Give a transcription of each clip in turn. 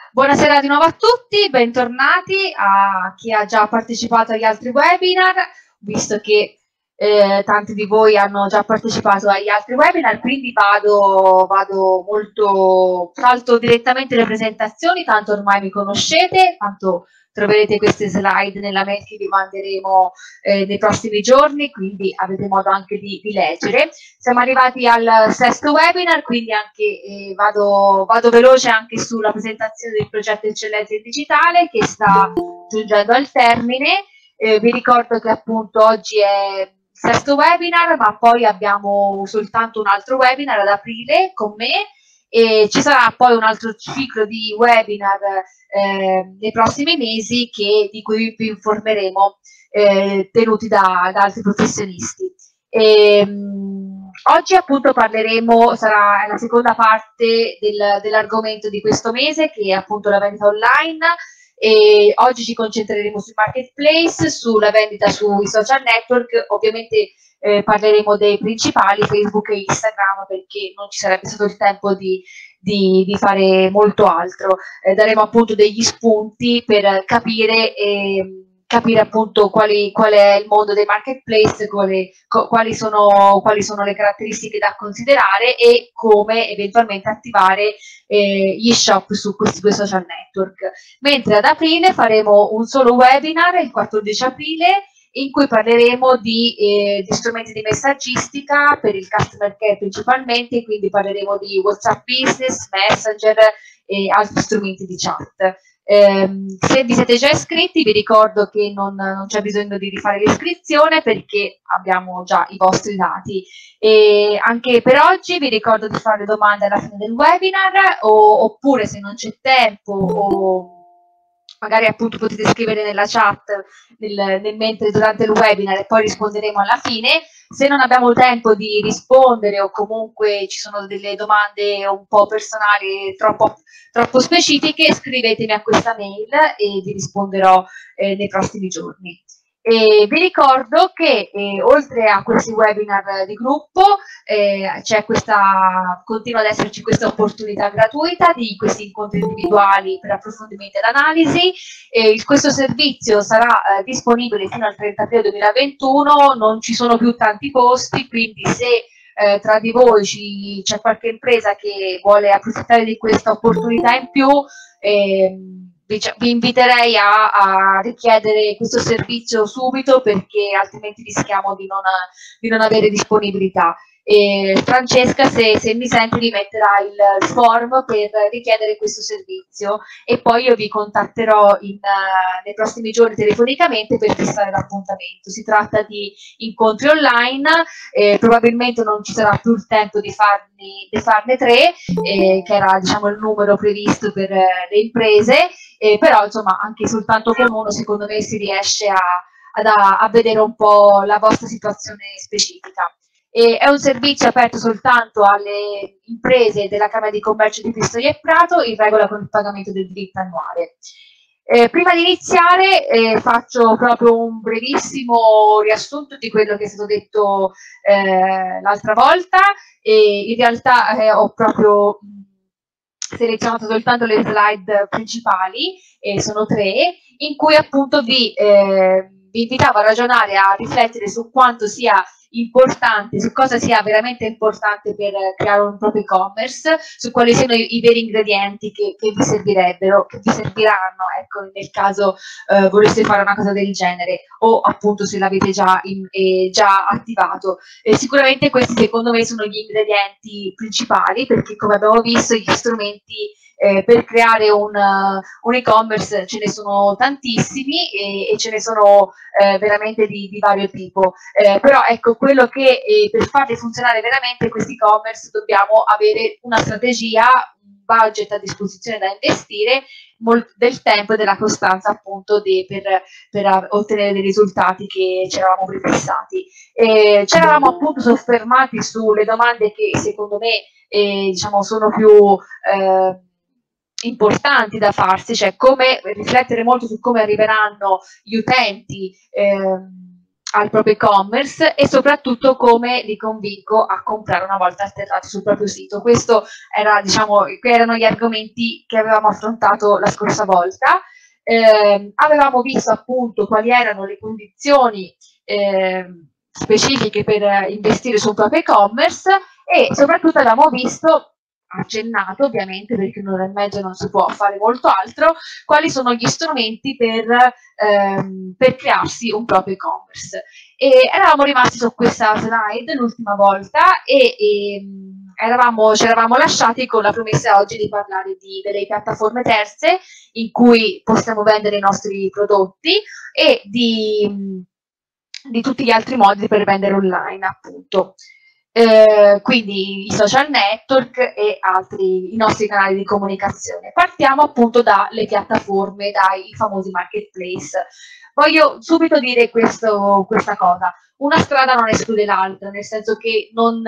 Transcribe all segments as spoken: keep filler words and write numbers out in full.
Buonasera di nuovo a tutti, bentornati a chi ha già partecipato agli altri webinar, visto che eh, tanti di voi hanno già partecipato agli altri webinar, quindi vado, vado molto, salto direttamente le presentazioni, tanto ormai mi conoscete, tanto troverete queste slide nella mail che vi manderemo eh, nei prossimi giorni, quindi avete modo anche di, di leggere. Siamo arrivati al sesto webinar, quindi anche eh, vado, vado veloce anche sulla presentazione del progetto Eccellenza in Digitale che sta giungendo al termine. Eh, vi ricordo che appunto oggi è il sesto webinar, ma poi abbiamo soltanto un altro webinar ad aprile con me e ci sarà poi un altro ciclo di webinar eh, nei prossimi mesi che, di cui vi informeremo eh, tenuti da, da altri professionisti. E, mh, oggi appunto parleremo, sarà la seconda parte del, dell'argomento di questo mese che è appunto la vendita online e oggi ci concentreremo sul marketplace, sulla vendita sui social network, ovviamente eh, parleremo dei principali Facebook e Instagram perché non ci sarebbe stato il tempo di, di, di fare molto altro. Eh, daremo appunto degli spunti per capire e capire appunto quali, qual è il mondo dei marketplace, quali, co, quali, sono, quali sono le caratteristiche da considerare e come eventualmente attivare eh, gli shop su questi due social network. Mentre ad aprile faremo un solo webinar, il quattordici aprile, in cui parleremo di, eh, di strumenti di messaggistica per il customer care principalmente, quindi parleremo di WhatsApp Business, Messenger e altri strumenti di chat. Eh, se vi siete già iscritti vi ricordo che non, non c'è bisogno di rifare l'iscrizione perché abbiamo già i vostri dati e anche per oggi vi ricordo di fare domande alla fine del webinar o, oppure se non c'è tempo o magari appunto potete scrivere nella chat nel, nel mentre durante il webinar e poi risponderemo alla fine. Se non abbiamo tempo di rispondere o comunque ci sono delle domande un po' personali troppo, troppo specifiche, scrivetemi a questa mail e vi risponderò eh, nei prossimi giorni. E vi ricordo che eh, oltre a questi webinar di gruppo eh, c'è questa, continua ad esserci questa opportunità gratuita di questi incontri individuali per approfondimento ed analisi. Eh, questo servizio sarà eh, disponibile fino al trenta aprile duemilaventuno, non ci sono più tanti posti, quindi se eh, tra di voi c'è qualche impresa che vuole approfittare di questa opportunità in più, eh, vi inviterei a, a richiedere questo servizio subito perché altrimenti rischiamo di non, di non avere disponibilità. E Francesca, se, se mi senti, vi metterà il form per richiedere questo servizio e poi io vi contatterò in, uh, nei prossimi giorni telefonicamente per fissare l'appuntamento. Si tratta di incontri online, eh, probabilmente non ci sarà più il tempo di farne, di farne tre, eh, che era diciamo il numero previsto per eh, le imprese, eh, però insomma anche soltanto con uno secondo me si riesce a, a, a vedere un po' la vostra situazione specifica. E è un servizio aperto soltanto alle imprese della Camera di Commercio di Pistoia e Prato in regola con il pagamento del diritto annuale. Eh, prima di iniziare eh, faccio proprio un brevissimo riassunto di quello che è stato detto eh, l'altra volta e in realtà eh, ho proprio selezionato soltanto le slide principali, e sono tre, in cui appunto vi, eh, vi invitavo a ragionare, a riflettere su quanto sia importante, su cosa sia veramente importante per creare un proprio e-commerce, su quali siano i, i veri ingredienti che, che vi servirebbero, che vi serviranno, ecco, nel caso eh, voleste fare una cosa del genere, o appunto se l'avete già, eh, già attivato. Eh, sicuramente questi secondo me sono gli ingredienti principali, perché come abbiamo visto gli strumenti Eh, per creare un, uh, un e-commerce ce ne sono tantissimi e, e ce ne sono eh, veramente di, di vario tipo, eh, però ecco quello che eh, per farli funzionare veramente questi e-commerce dobbiamo avere una strategia, un budget a disposizione da investire, del tempo e della costanza appunto di, per, per ottenere dei risultati che ci eravamo prefissati. Eh, ci eravamo appunto soffermati sulle domande che secondo me eh, diciamo sono più eh, importanti da farsi, cioè come riflettere molto su come arriveranno gli utenti eh, al proprio e-commerce e soprattutto come li convinco a comprare una volta atterrati sul proprio sito. Questo era, diciamo, erano gli argomenti che avevamo affrontato la scorsa volta. Eh, avevamo visto appunto quali erano le condizioni eh, specifiche per investire sul proprio e-commerce e soprattutto avevamo visto, accennato ovviamente perché in un'ora e mezza non si può fare molto altro, quali sono gli strumenti per, ehm, per crearsi un proprio e-commerce. E eravamo rimasti su questa slide l'ultima volta e, e eravamo, ci eravamo lasciati con la promessa oggi di parlare di, delle piattaforme terze in cui possiamo vendere i nostri prodotti e di, di tutti gli altri modi per vendere online, appunto. Eh, quindi i social network e altri, i nostri canali di comunicazione. Partiamo appunto dalle piattaforme, dai famosi marketplace. Voglio subito dire questo, questa cosa, una strada non esclude l'altra, nel senso che non,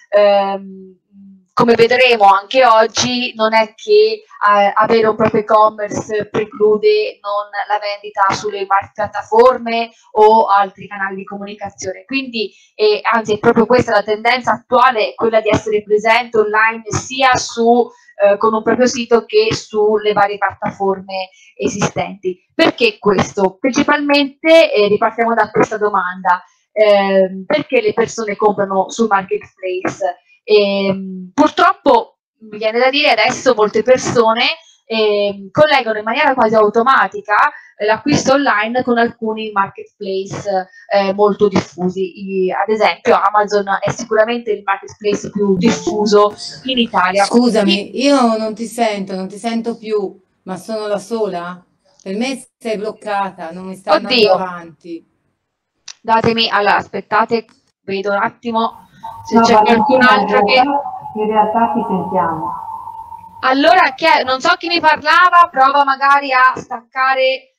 ehm, come vedremo anche oggi, non è che eh, avere un proprio e-commerce preclude non la vendita sulle piattaforme o altri canali di comunicazione. Quindi, eh, anzi, è proprio questa la tendenza attuale, quella di essere presente online sia su, eh, con un proprio sito che sulle varie piattaforme esistenti. Perché questo? Principalmente, eh, ripartiamo da questa domanda, eh, perché le persone comprano sul marketplace? E, purtroppo mi viene da dire adesso molte persone eh, collegano in maniera quasi automatica eh, l'acquisto online con alcuni marketplace eh, molto diffusi. I, ad esempio Amazon è sicuramente il marketplace più diffuso in Italia. Scusami, io non ti sento, non ti sento più, ma sono la sola? Per me sei bloccata, non mi sta andando Oddio, avanti. datemi, allora aspettate, vedo un attimo se No, c'è qualcun Valentina, in altro che... realtà, in realtà ti sentiamo. Allora, che, non so chi mi parlava, prova magari a staccare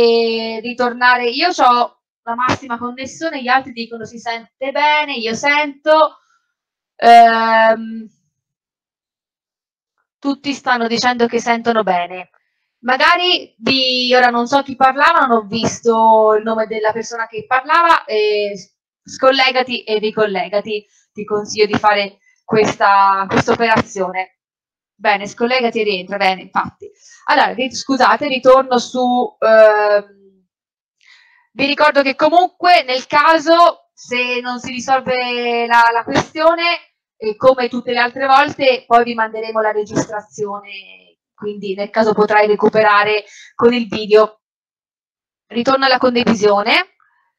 e ritornare. Io ho la massima connessione, gli altri dicono si sente bene, io sento. Ehm, tutti stanno dicendo che sentono bene. Magari di, ora non so chi parlava, non ho visto il nome della persona che parlava, eh, scollegati e ricollegati, ti consiglio di fare questa operazione. Bene, scollegati e rientra, bene, infatti. Allora, scusate, ritorno su... Ehm, vi ricordo che comunque nel caso, se non si risolve la, la questione, eh, come tutte le altre volte, poi vi manderemo la registrazione, quindi nel caso potrai recuperare con il video. Ritorno alla condivisione.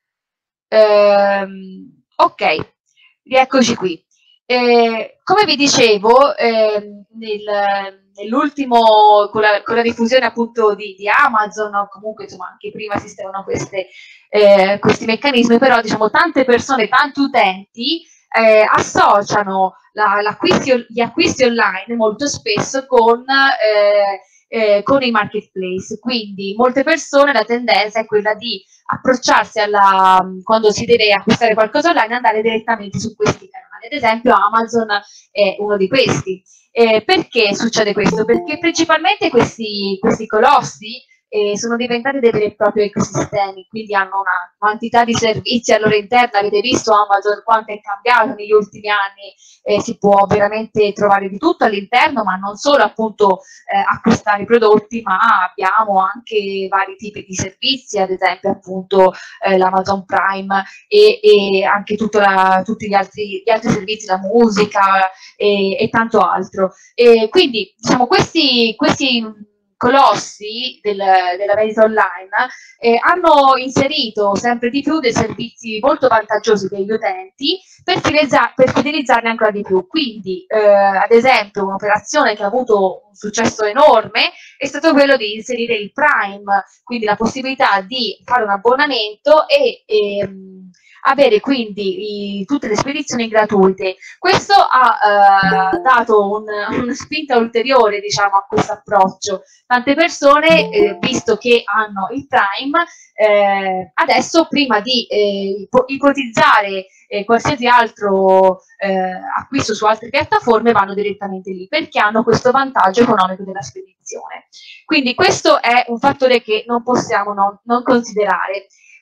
Ehm, ok, rieccoci qui. Eh, come vi dicevo, eh, nel, nell'ultimo, con la, con la diffusione appunto di, di Amazon, o comunque insomma anche prima esistevano queste, eh, questi meccanismi, però diciamo tante persone, tanti utenti eh, associano la, l'acquisti, gli acquisti online molto spesso con, eh, eh, con i marketplace, quindi molte persone la tendenza è quella di approcciarsi alla, quando si deve acquistare qualcosa online, andare direttamente su questi canali. Ad esempio Amazon è uno di questi. Eh, perché succede questo? Perché principalmente questi, questi colossi eh, sono diventati dei veri e propri ecosistemi, quindi hanno una quantità di servizi al loro interno. Avete visto Amazon quanto è cambiato negli ultimi anni, eh, si può veramente trovare di tutto all'interno, ma non solo appunto eh, acquistare i prodotti, ma abbiamo anche vari tipi di servizi, ad esempio appunto eh, l'Amazon Prime e, e anche la, tutti gli altri, gli altri servizi, la musica e, e tanto altro. E quindi diciamo questi, questi colossi del, della vendita online eh, hanno inserito sempre di più dei servizi molto vantaggiosi per gli utenti per, per fidelizzarli ancora di più. Quindi, eh, ad esempio, un'operazione che ha avuto un successo enorme è stato quello di inserire il Prime, quindi la possibilità di fare un abbonamento e, e avere quindi i, tutte le spedizioni gratuite. Questo ha eh, dato un, una spinta ulteriore, diciamo, a questo approccio. Tante persone, eh, visto che hanno il Prime, eh, adesso prima di eh, ipotizzare eh, qualsiasi altro eh, acquisto su altre piattaforme vanno direttamente lì perché hanno questo vantaggio economico della spedizione. Quindi questo è un fattore che non possiamo non, non considerare.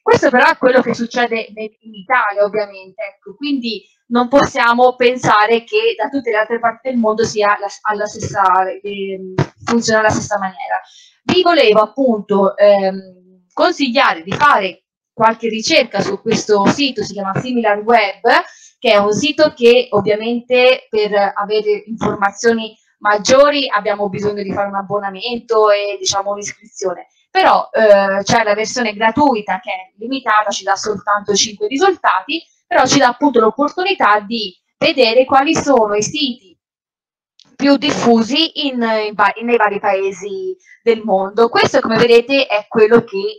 Questo però è quello che succede in Italia, ovviamente, ecco, quindi non possiamo pensare che da tutte le altre parti del mondo sia la, alla stessa, eh, funziona alla stessa maniera. Vi volevo appunto ehm, consigliare di fare qualche ricerca su questo sito, si chiama SimilarWeb, che è un sito che ovviamente per avere informazioni maggiori abbiamo bisogno di fare un abbonamento e diciamo un'iscrizione, però eh, c'è la versione gratuita che è limitata, ci dà soltanto cinque risultati, però ci dà appunto l'opportunità di vedere quali sono i siti più diffusi in, in, nei vari paesi del mondo. Questo, come vedete, è quello che,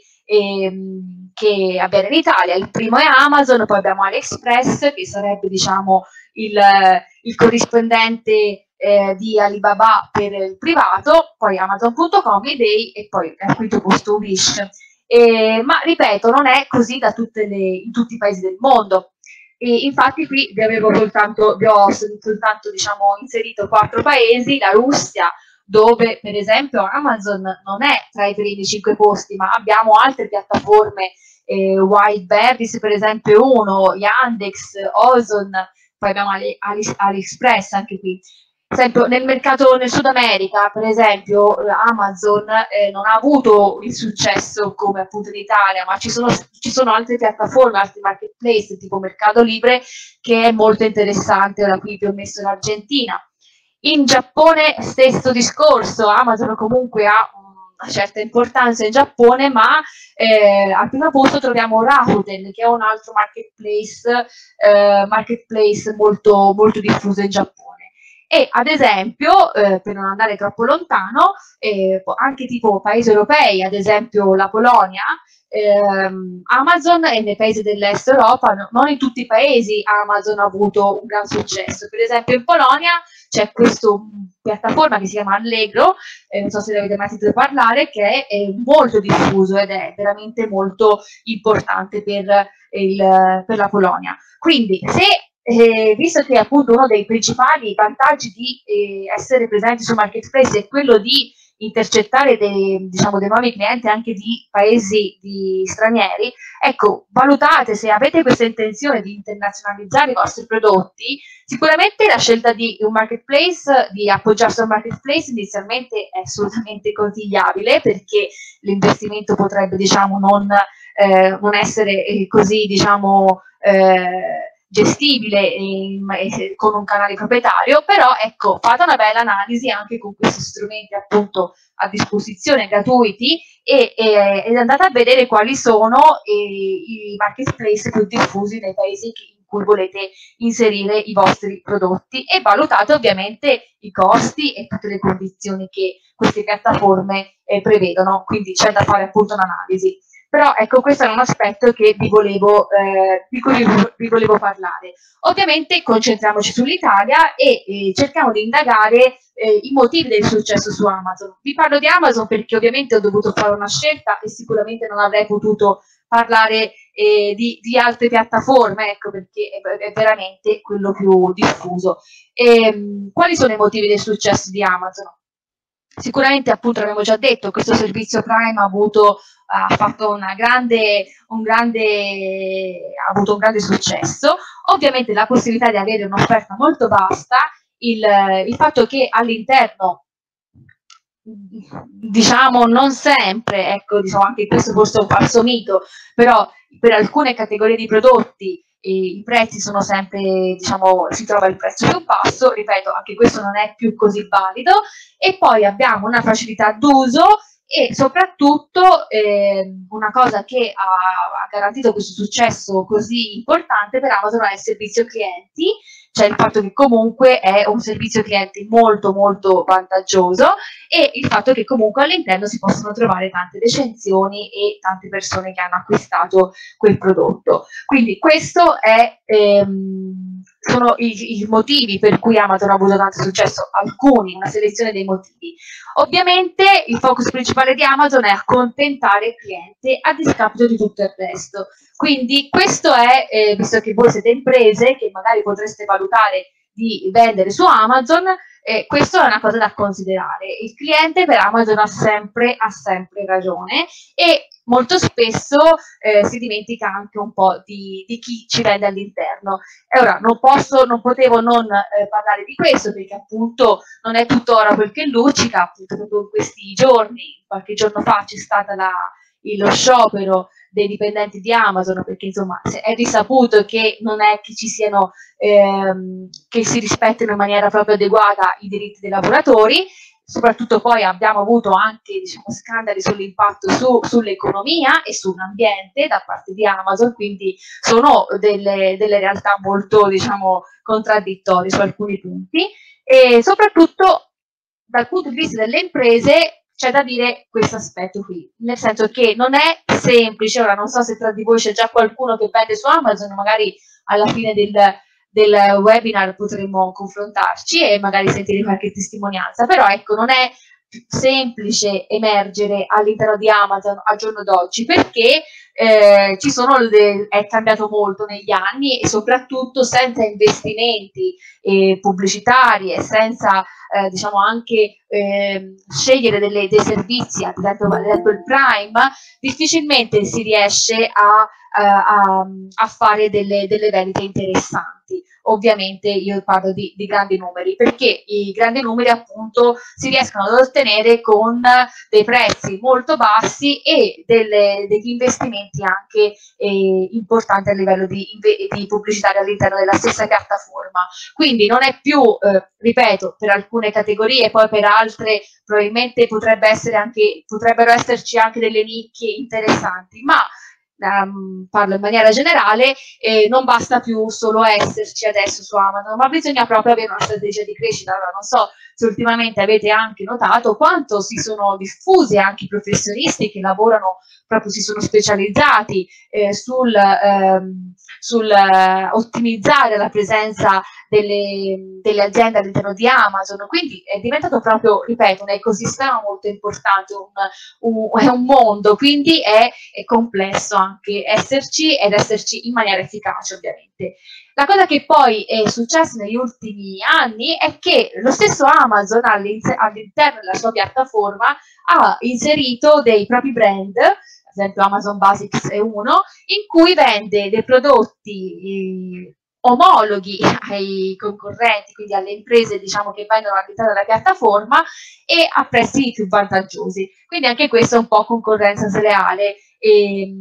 ehm, che avviene in Italia. Il primo è Amazon, poi abbiamo AliExpress, che sarebbe diciamo il, il corrispondente eh, di Alibaba per il privato, poi Amazon punto com, eBay e poi al quinto posto Wish. Eh, ma ripeto, non è così da tutte le, in tutti i paesi del mondo. E infatti qui vi avevo soltanto, vi ho soltanto diciamo, inserito quattro paesi, la Russia, dove per esempio Amazon non è tra i primi cinque posti, ma abbiamo altre piattaforme, eh, Wildberries per esempio uno, Yandex, Ozon, poi abbiamo Ali, Ali, AliExpress anche qui. Per esempio nel mercato nel Sud America, per esempio Amazon eh, non ha avuto il successo come appunto in Italia, ma ci sono, ci sono altre piattaforme, altri marketplace tipo Mercado Libre, che è molto interessante. Ora qui vi ho messo l'Argentina. In Giappone stesso discorso, Amazon comunque ha una certa importanza in Giappone, ma eh, al primo posto troviamo Rakuten, che è un altro marketplace, eh, marketplace molto, molto diffuso in Giappone. E ad esempio, eh, per non andare troppo lontano, eh, anche tipo paesi europei, ad esempio la Polonia, ehm, Amazon è nei paesi dell'est Europa, no, non in tutti i paesi Amazon ha avuto un gran successo. Per esempio in Polonia c'è questa piattaforma che si chiama Allegro, eh, non so se ne avete mai sentito parlare, che è, è molto diffuso ed è veramente molto importante per, il, per la Polonia. Quindi se Eh, visto che appunto uno dei principali vantaggi di eh, essere presenti su Marketplace è quello di intercettare dei, diciamo, dei nuovi clienti anche di paesi di stranieri, ecco, valutate se avete questa intenzione di internazionalizzare i vostri prodotti, sicuramente la scelta di un marketplace, di appoggiarsi a un marketplace inizialmente è assolutamente consigliabile, perché l'investimento potrebbe diciamo non, eh, non essere così diciamo eh, gestibile in, in, con un canale proprietario, però ecco, fate una bella analisi anche con questi strumenti appunto a disposizione gratuiti e, e, ed andate a vedere quali sono i, i marketplace più diffusi nei paesi in cui volete inserire i vostri prodotti e valutate ovviamente i costi e tutte le condizioni che queste piattaforme eh, prevedono, quindi c'è da fare appunto un'analisi. Però ecco, questo è un aspetto che vi volevo, eh, di cui vi volevo parlare. Ovviamente concentriamoci sull'Italia e eh, cerchiamo di indagare eh, i motivi del successo su Amazon. Vi parlo di Amazon perché ovviamente ho dovuto fare una scelta e sicuramente non avrei potuto parlare eh, di, di altre piattaforme, ecco, perché è, è veramente quello più diffuso. E, quali sono i motivi del successo di Amazon? Sicuramente, appunto, abbiamo già detto, questo servizio Prime ha avuto, ha fatto una grande, un grande, ha avuto un grande successo. Ovviamente la possibilità di avere un'offerta molto vasta, il, il fatto che all'interno, diciamo, non sempre, ecco, diciamo, anche questo forse è un falso mito, però per alcune categorie di prodotti e i prezzi sono sempre, diciamo, si trova il prezzo più basso, ripeto, anche questo non è più così valido, e poi abbiamo una facilità d'uso e soprattutto eh, una cosa che ha, ha garantito questo successo così importante per Amazon è il servizio clienti, cioè il fatto che comunque è un servizio clienti molto molto vantaggioso e il fatto che comunque all'interno si possono trovare tante recensioni e tante persone che hanno acquistato quel prodotto. Quindi questo è, ehm, sono i, i motivi per cui Amazon ha avuto tanto successo, alcuni, una selezione dei motivi. Ovviamente il focus principale di Amazon è accontentare il cliente a discapito di tutto il resto. Quindi questo è, eh, visto che voi siete imprese che magari potreste valutare di vendere su Amazon, Eh, questo è una cosa da considerare. Il cliente per Amazon ha sempre, ha sempre ragione e molto spesso eh, si dimentica anche un po' di, di chi ci vende all'interno. E ora non posso, non potevo non eh, parlare di questo perché appunto non è tuttora quel che luccica, appunto proprio in questi giorni, qualche giorno fa c'è stato la, lo sciopero dei dipendenti di Amazon, perché insomma è risaputo che non è che ci siano ehm, che si rispettino in maniera proprio adeguata i diritti dei lavoratori. Soprattutto poi abbiamo avuto anche, diciamo, scandali sull'impatto su, sull'economia e sull'ambiente da parte di Amazon, quindi sono delle, delle realtà molto, diciamo, contraddittorie su alcuni punti e soprattutto dal punto di vista delle imprese c'è da dire questo aspetto qui, nel senso che non è semplice. Ora non so se tra di voi c'è già qualcuno che vende su Amazon, magari alla fine del del webinar potremo confrontarci e magari sentire qualche testimonianza, però ecco, non è semplice emergere all'interno di Amazon al giorno d'oggi perché eh, ci sono le, è cambiato molto negli anni e soprattutto senza investimenti eh, pubblicitari e senza eh, diciamo anche eh, scegliere delle, dei servizi ad esempio il Prime, difficilmente si riesce a A, a fare delle, delle vendite interessanti. Ovviamente io parlo di, di grandi numeri perché i grandi numeri appunto si riescono ad ottenere con dei prezzi molto bassi e delle, degli investimenti anche eh, importanti a livello di, di pubblicitaria all'interno della stessa piattaforma. Quindi non è più, eh, ripeto, per alcune categorie, poi per altre probabilmente potrebbe essere anche, potrebbero esserci anche delle nicchie interessanti, ma Um, parlo in maniera generale, eh, non basta più solo esserci adesso su Amazon, ma bisogna proprio avere una strategia di crescita. Allora, non so se ultimamente avete anche notato quanto si sono diffusi anche i professionisti che lavorano proprio, si sono specializzati eh, sul, ehm, sul eh, ottimizzare la presenza delle, delle aziende all'interno di Amazon, quindi è diventato proprio, ripeto, un ecosistema molto importante, un, un, è un mondo, quindi è, è complesso anche esserci ed esserci in maniera efficace ovviamente. La cosa che poi è successa negli ultimi anni è che lo stesso Amazon all'interno della sua piattaforma ha inserito dei propri brand, ad esempio Amazon Basics è uno, in cui vende dei prodotti eh, omologhi ai concorrenti, quindi alle imprese diciamo che vendono all'interno della piattaforma e a prezzi più vantaggiosi. Quindi anche questo è un po' concorrenza sleale. E,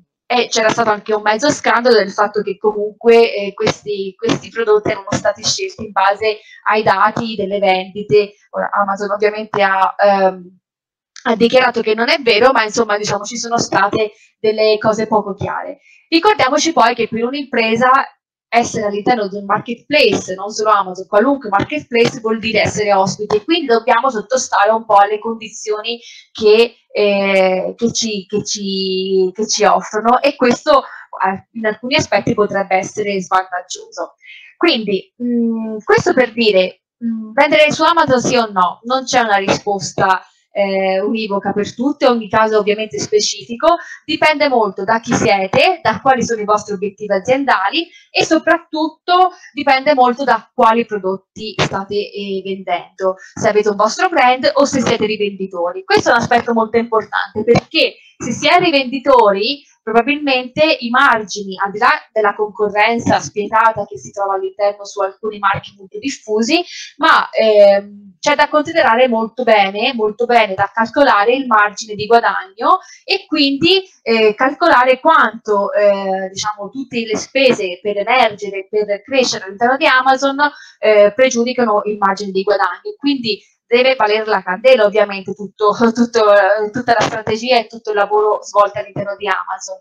e c'era stato anche un mezzo scandalo del fatto che comunque eh, questi, questi prodotti erano stati scelti in base ai dati delle vendite. Ora, Amazon ovviamente ha, ehm, ha dichiarato che non è vero, ma insomma diciamo ci sono state delle cose poco chiare. Ricordiamoci poi che per un'impresa essere all'interno di un marketplace, non solo Amazon, qualunque marketplace vuol dire essere ospiti, quindi dobbiamo sottostare un po' alle condizioni che, eh, che, ci, che, ci, che ci offrono e questo in alcuni aspetti potrebbe essere svantaggioso. Quindi mh, questo per dire, mh, vendere su Amazon sì o no? Non c'è una risposta Eh, univoca per tutte, ogni caso ovviamente specifico, dipende molto da chi siete, da quali sono i vostri obiettivi aziendali e soprattutto dipende molto da quali prodotti state eh, vendendo, se avete un vostro brand o se siete rivenditori. Questo è un aspetto molto importante perché se si è rivenditori probabilmente i margini, al di là della concorrenza spietata che si trova all'interno su alcuni marchi molto diffusi, ma ehm, c'è da considerare molto bene, molto bene da calcolare il margine di guadagno e quindi eh, calcolare quanto eh, diciamo tutte le spese per emergere, per crescere all'interno di Amazon eh, pregiudicano il margine di guadagno. Quindi deve valere la candela ovviamente tutto, tutto, tutta la strategia e tutto il lavoro svolto all'interno di Amazon.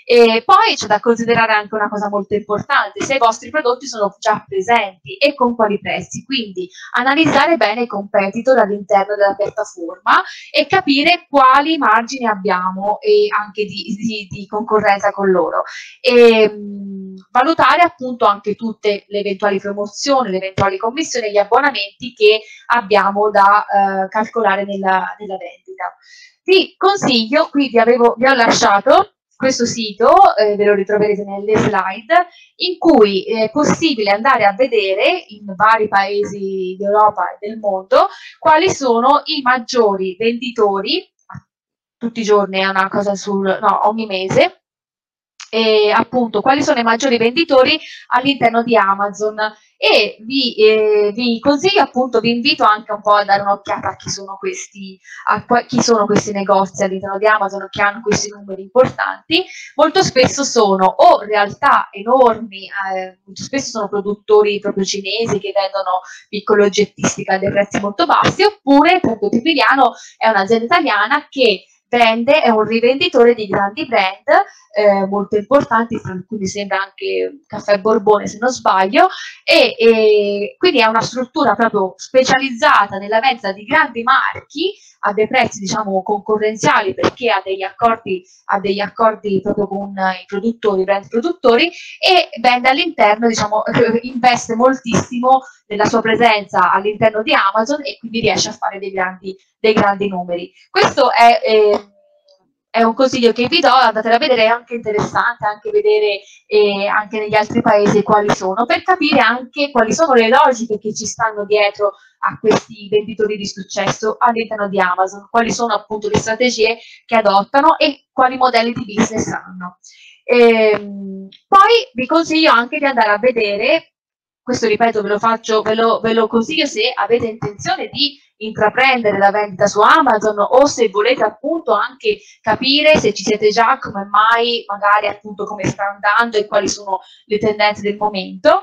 E poi c'è da considerare anche una cosa molto importante, se i vostri prodotti sono già presenti e con quali prezzi, quindi analizzare bene i competitor all'interno della piattaforma e capire quali margini abbiamo e anche di, di, di concorrenza con loro. E, valutare appunto anche tutte le eventuali promozioni, le eventuali commissioni, gli abbonamenti che abbiamo da eh, calcolare nella, nella vendita. Vi consiglio, qui vi, avevo, vi ho lasciato questo sito, eh, ve lo ritroverete nelle slide, in cui è possibile andare a vedere in vari paesi d'Europa e del mondo quali sono i maggiori venditori, tutti i giorni è una cosa sul, no, ogni mese, e appunto quali sono i maggiori venditori all'interno di Amazon, e vi, eh, vi consiglio, appunto, vi invito anche un po' a dare un'occhiata a chi sono questi, a chi sono questi negozi all'interno di Amazon che hanno questi numeri importanti. Molto spesso sono o realtà enormi, eh, molto spesso sono produttori proprio cinesi che vendono piccole oggettistica a dei prezzi molto bassi, oppure Punto Tipigliano è un'azienda italiana che vende, è un rivenditore di grandi brand eh, molto importanti, fra cui mi sembra anche Caffè Borbone se non sbaglio, e, e quindi è una struttura proprio specializzata nella vendita di grandi marchi a dei prezzi, diciamo, concorrenziali, perché ha degli accordi, ha degli accordi proprio con i produttori, i brand produttori, e vende all'interno, diciamo, investe moltissimo nella sua presenza all'interno di Amazon e quindi riesce a fare dei grandi, dei grandi numeri. Questo è, eh, è un consiglio che vi do, andatelo a vedere, è anche interessante anche vedere eh, anche negli altri paesi quali sono, per capire anche quali sono le logiche che ci stanno dietro a questi venditori di successo all'interno di Amazon, quali sono appunto le strategie che adottano e quali modelli di business hanno. Ehm, poi vi consiglio anche di andare a vedere, questo ripeto ve lo faccio, ve lo, ve lo consiglio se avete intenzione di intraprendere la vendita su Amazon, o se volete appunto anche capire se ci siete già, come mai, magari appunto come sta andando e quali sono le tendenze del momento,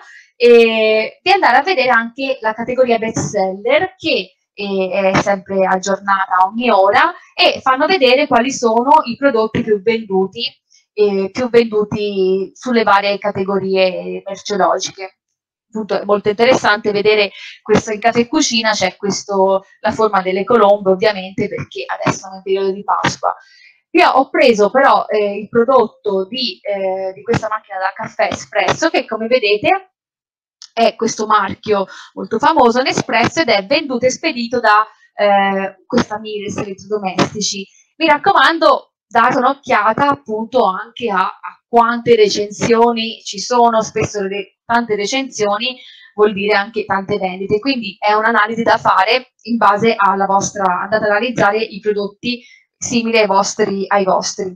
e di andare a vedere anche la categoria best seller, che è sempre aggiornata ogni ora, e fanno vedere quali sono i prodotti più venduti, eh, più venduti sulle varie categorie merceologiche. Appunto, è molto interessante vedere questo in casa e cucina, c'è questo, la forma delle colombe, ovviamente, perché adesso è il periodo di Pasqua. Io ho preso però eh, il prodotto di, eh, di questa macchina da caffè espresso, che come vedete è questo marchio molto famoso, Nespresso, ed è venduto e spedito da eh, questa Miles Elettrodomestici. Mi raccomando, date un'occhiata appunto anche a, a quante recensioni ci sono, spesso le, tante recensioni vuol dire anche tante vendite, quindi è un'analisi da fare in base alla vostra, andate ad analizzare i prodotti simili ai vostri, ai vostri.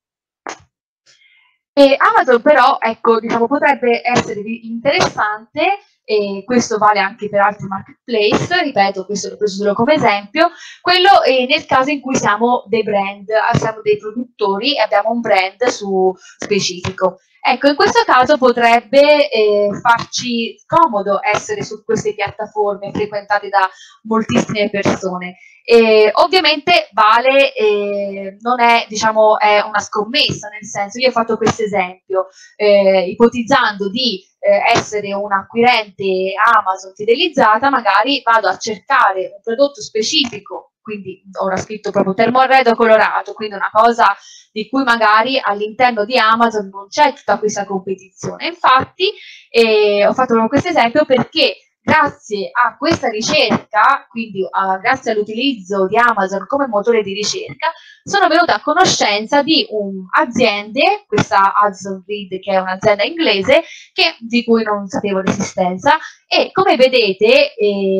E Amazon però, ecco, diciamo, potrebbe essere interessante, e questo vale anche per altri marketplace, ripeto, questo l'ho preso solo come esempio, quello è nel caso in cui siamo dei brand, siamo dei produttori e abbiamo un brand su specifico. Ecco, in questo caso potrebbe eh, farci comodo essere su queste piattaforme frequentate da moltissime persone. E ovviamente vale, eh, non è, diciamo, è una scommessa, nel senso, io ho fatto questo esempio, eh, ipotizzando di eh, essere un'acquirente Amazon fidelizzata, magari vado a cercare un prodotto specifico, quindi ora scritto proprio termoarredo colorato, quindi una cosa di cui magari all'interno di Amazon non c'è tutta questa competizione. Infatti eh, ho fatto questo esempio perché grazie a questa ricerca, quindi uh, grazie all'utilizzo di Amazon come motore di ricerca, sono venuta a conoscenza di um, aziende, questa Hudson Reed, che è un'azienda inglese, che, di cui non sapevo l'esistenza, e come vedete eh,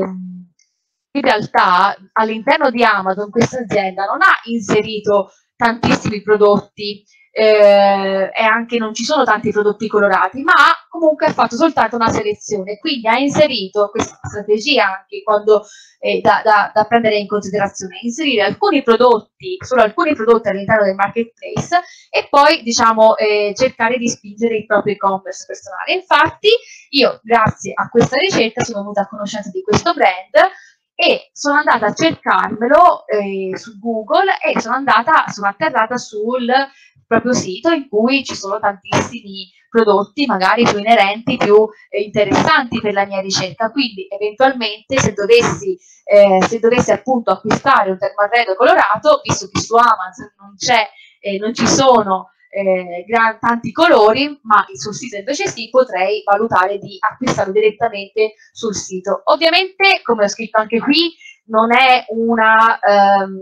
in realtà all'interno di Amazon questa azienda non ha inserito tantissimi prodotti, eh, e anche non ci sono tanti prodotti colorati, ma comunque ha fatto soltanto una selezione, quindi ha inserito questa strategia anche quando eh, da, da, da prendere in considerazione, inserire alcuni prodotti, solo alcuni prodotti all'interno del marketplace, e poi diciamo eh, cercare di spingere il proprio e-commerce personale. Infatti io, grazie a questa ricerca, sono venuta a conoscenza di questo brand e sono andata a cercarmelo eh, su Google, e sono andata, sono atterrata sul proprio sito in cui ci sono tantissimi prodotti magari più inerenti, più eh, interessanti per la mia ricerca. Quindi eventualmente se dovessi, eh, se dovessi appunto acquistare un termoarredo colorato, visto che su Amazon non c'è, eh, non ci sono eh, gran, tanti colori, ma sul sito invece sì, potrei valutare di acquistarlo direttamente sul sito. Ovviamente, come ho scritto anche qui, non è una... Um,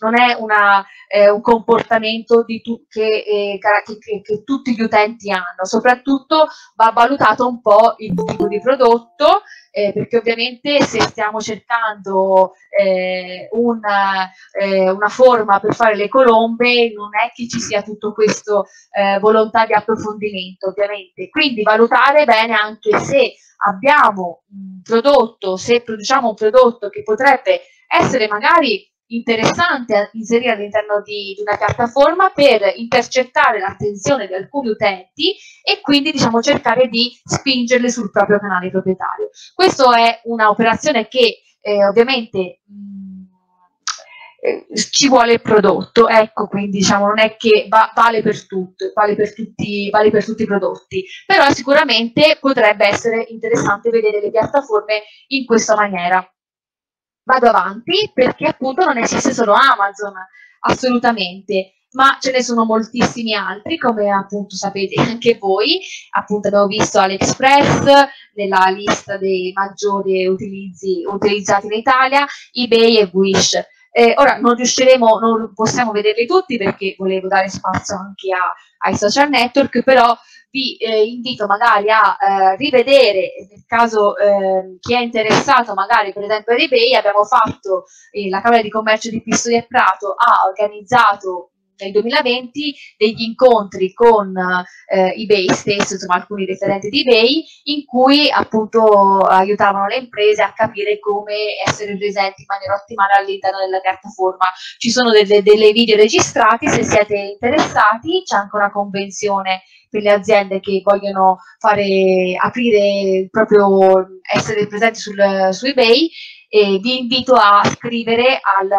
non è una, eh, un comportamento di tu, che, eh, che, che, che tutti gli utenti hanno. Soprattutto va valutato un po' il tipo di prodotto, eh, perché ovviamente se stiamo cercando eh, una, eh, una forma per fare le colombe, non è che ci sia tutto questo eh, volontà di approfondimento, ovviamente. Quindi valutare bene anche se abbiamo un prodotto, se produciamo un prodotto che potrebbe essere magari interessante inserire all'interno di, di una piattaforma per intercettare l'attenzione di alcuni utenti e quindi diciamo cercare di spingerli sul proprio canale proprietario. Questa è un'operazione che eh, ovviamente mh, eh, ci vuole il prodotto, ecco, quindi diciamo non è che va, vale per tutto, vale per tutti, vale per tutti i prodotti, però sicuramente potrebbe essere interessante vedere le piattaforme in questa maniera. Vado avanti perché appunto non esiste solo Amazon, assolutamente, ma ce ne sono moltissimi altri, come appunto sapete anche voi. Appunto abbiamo visto AliExpress nella lista dei maggiori utilizzi, utilizzati in Italia, eBay e Wish. Eh, ora non riusciremo, non possiamo vederli tutti perché volevo dare spazio anche a, ai social network, però vi eh, invito magari a eh, rivedere, nel caso eh, chi è interessato magari per esempio ad eBay, abbiamo fatto, eh, la Camera di Commercio di Pistoia e Prato ha organizzato nel duemilaventi degli incontri con eh, eBay stesso, insomma alcuni referenti di eBay, in cui appunto aiutavano le imprese a capire come essere presenti in maniera ottimale all'interno della piattaforma. Ci sono delle, delle video registrati, se siete interessati, c'è anche una convenzione per le aziende che vogliono fare, aprire proprio, essere presenti sul, su eBay, e vi invito a scrivere al,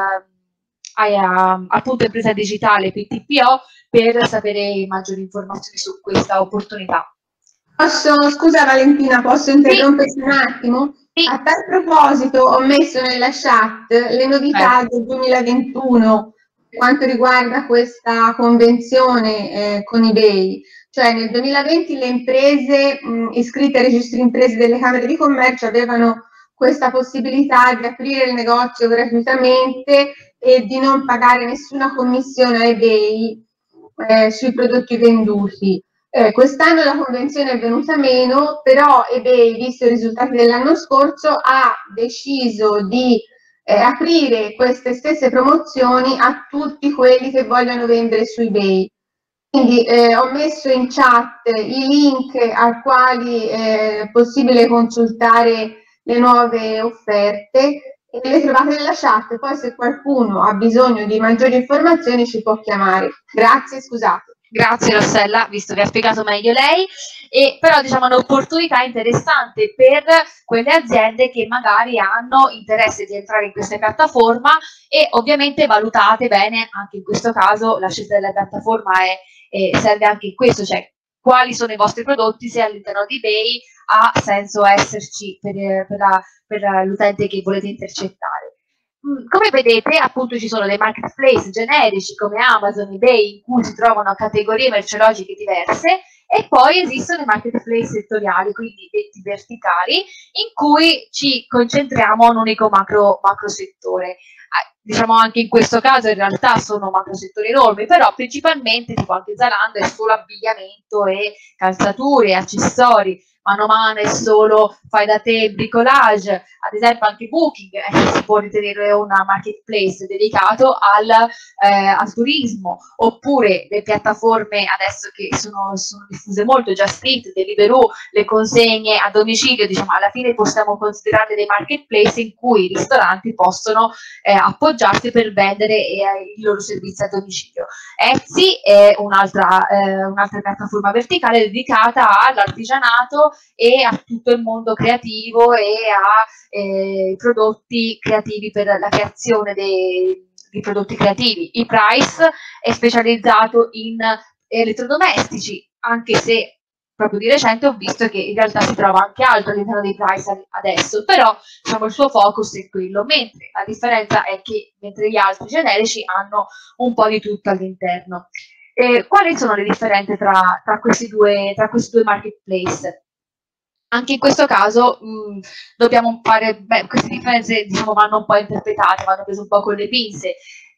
a, appunto Impresa Digitale P T P O per sapere maggiori informazioni su questa opportunità. Posso, scusa Valentina, posso interromperti sì. un attimo? Sì. A tal proposito ho messo nella chat le novità eh. del duemilaventuno per quanto riguarda questa convenzione eh, con eBay. Cioè nel duemilaventi le imprese mh, iscritte ai registri imprese delle Camere di Commercio avevano questa possibilità di aprire il negozio gratuitamente e di non pagare nessuna commissione a eBay eh, sui prodotti venduti. Eh, quest'anno la convenzione è venuta meno, però eBay, visto i risultati dell'anno scorso, ha deciso di eh, aprire queste stesse promozioni a tutti quelli che vogliono vendere su eBay. Quindi eh, ho messo in chat i link ai quali è possibile consultare le nuove offerte e le trovate nella chat. Poi se qualcuno ha bisogno di maggiori informazioni ci può chiamare. Grazie, scusate. Grazie Rossella, visto che ha spiegato meglio lei, e però diciamo è un'opportunità interessante per quelle aziende che magari hanno interesse di entrare in questa piattaforma e ovviamente valutate bene anche in questo caso la scelta della piattaforma è, eh, serve anche in questo, cioè quali sono i vostri prodotti, se all'interno di eBay ha senso esserci per, per, per l'utente che volete intercettare. Come vedete, appunto, ci sono dei marketplace generici come Amazon, eBay, in cui si trovano categorie merceologiche diverse, e poi esistono i marketplace settoriali, quindi detti verticali, in cui ci concentriamo in un unico macro, macro settore. Diciamo anche in questo caso in realtà sono macro settori enormi, però principalmente tipo anche Zalando è solo abbigliamento e calzature, accessori, mano a mano è solo fai da te, bricolage, ad esempio anche Booking eh, si può ritenere una marketplace dedicato al, eh, al turismo, oppure le piattaforme adesso che sono, sono diffuse molto, Just Eat, Deliveroo, le consegne a domicilio, diciamo alla fine possiamo considerarle dei marketplace in cui i ristoranti possono eh, appoggiarsi per vendere eh, i loro servizi a domicilio. Etsy è un'altra eh, un'altra piattaforma verticale dedicata all'artigianato e a tutto il mondo creativo e a eh, prodotti creativi per la creazione dei, di prodotti creativi. ePrice è specializzato in elettrodomestici, anche se proprio di recente ho visto che in realtà si trova anche altro all'interno dei price adesso, però diciamo il suo focus è quello, mentre la differenza è che mentre gli altri generici hanno un po' di tutto all'interno. Eh, quali sono le differenze tra, tra, questi due, tra questi due marketplace? Anche in questo caso mh, dobbiamo fare, beh, queste differenze diciamo vanno un po' interpretate, vanno prese un po' con le pinze.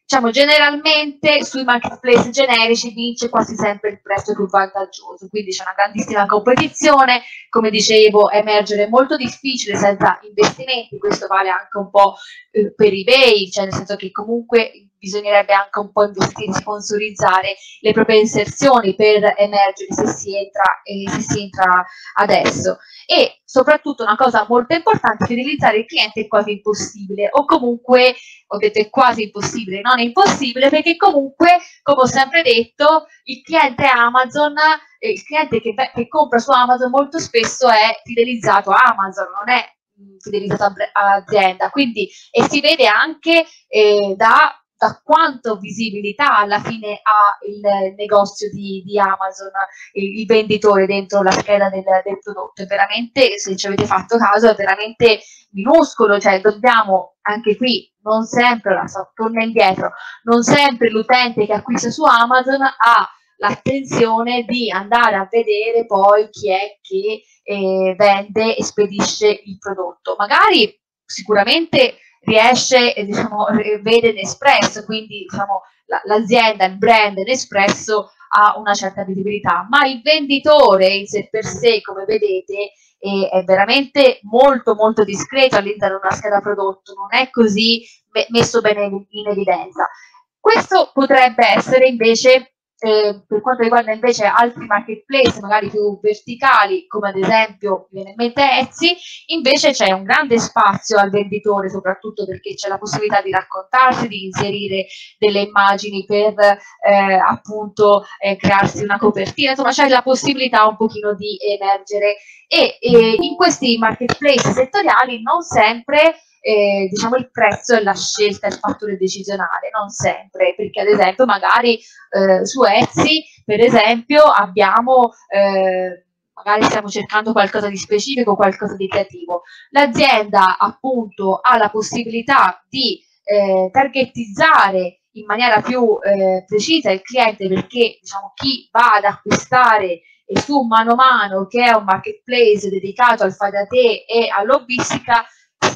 diciamo, generalmente sui marketplace generici vince quasi sempre il prezzo più vantaggioso, quindi c'è una grandissima competizione, come dicevo emergere è molto difficile senza investimenti, questo vale anche un po' eh, per eBay, cioè nel senso che comunque bisognerebbe anche un po' investire, sponsorizzare le proprie inserzioni per emergere se si entra, eh, se si entra adesso. E soprattutto una cosa molto importante, fidelizzare il cliente è quasi impossibile, o comunque, ho detto è quasi impossibile, non è impossibile, perché comunque, come ho sempre detto, il cliente Amazon, eh, il cliente che, che compra su Amazon molto spesso è fidelizzato a Amazon, non è mh, fidelizzato all'azienda, quindi, e si vede anche eh, da da quanto visibilità alla fine ha il negozio di, di Amazon, il, il venditore dentro la scheda del, del prodotto. È veramente, se ci avete fatto caso, è veramente minuscolo, cioè dobbiamo anche qui, non sempre, la so, torna indietro, non sempre l'utente che acquista su Amazon ha l'attenzione di andare a vedere poi chi è che eh, vende e spedisce il prodotto. Magari sicuramente riesce, eh, diciamo, vede Nespresso, quindi diciamo, l'azienda, il brand Nespresso ha una certa visibilità, ma il venditore in sé per sé, come vedete, eh, è veramente molto molto discreto all'interno di una scheda prodotto, non è così me messo bene in, in evidenza. Questo potrebbe essere invece, eh, per quanto riguarda invece altri marketplace, magari più verticali, come ad esempio, mi viene in mente Etsy, invece c'è un grande spazio al venditore, soprattutto perché c'è la possibilità di raccontarsi, di inserire delle immagini per eh, appunto eh, crearsi una copertina, insomma c'è la possibilità un pochino di emergere e eh, in questi marketplace settoriali non sempre Eh, diciamo il prezzo è la scelta, il fattore decisionale, non sempre, perché ad esempio magari eh, su Etsy per esempio abbiamo eh, magari stiamo cercando qualcosa di specifico, qualcosa di creativo, l'azienda appunto ha la possibilità di eh, targetizzare in maniera più eh, precisa il cliente, perché diciamo chi va ad acquistare e su Mano Mano, che è un marketplace dedicato al fai da te e all'hobbistica,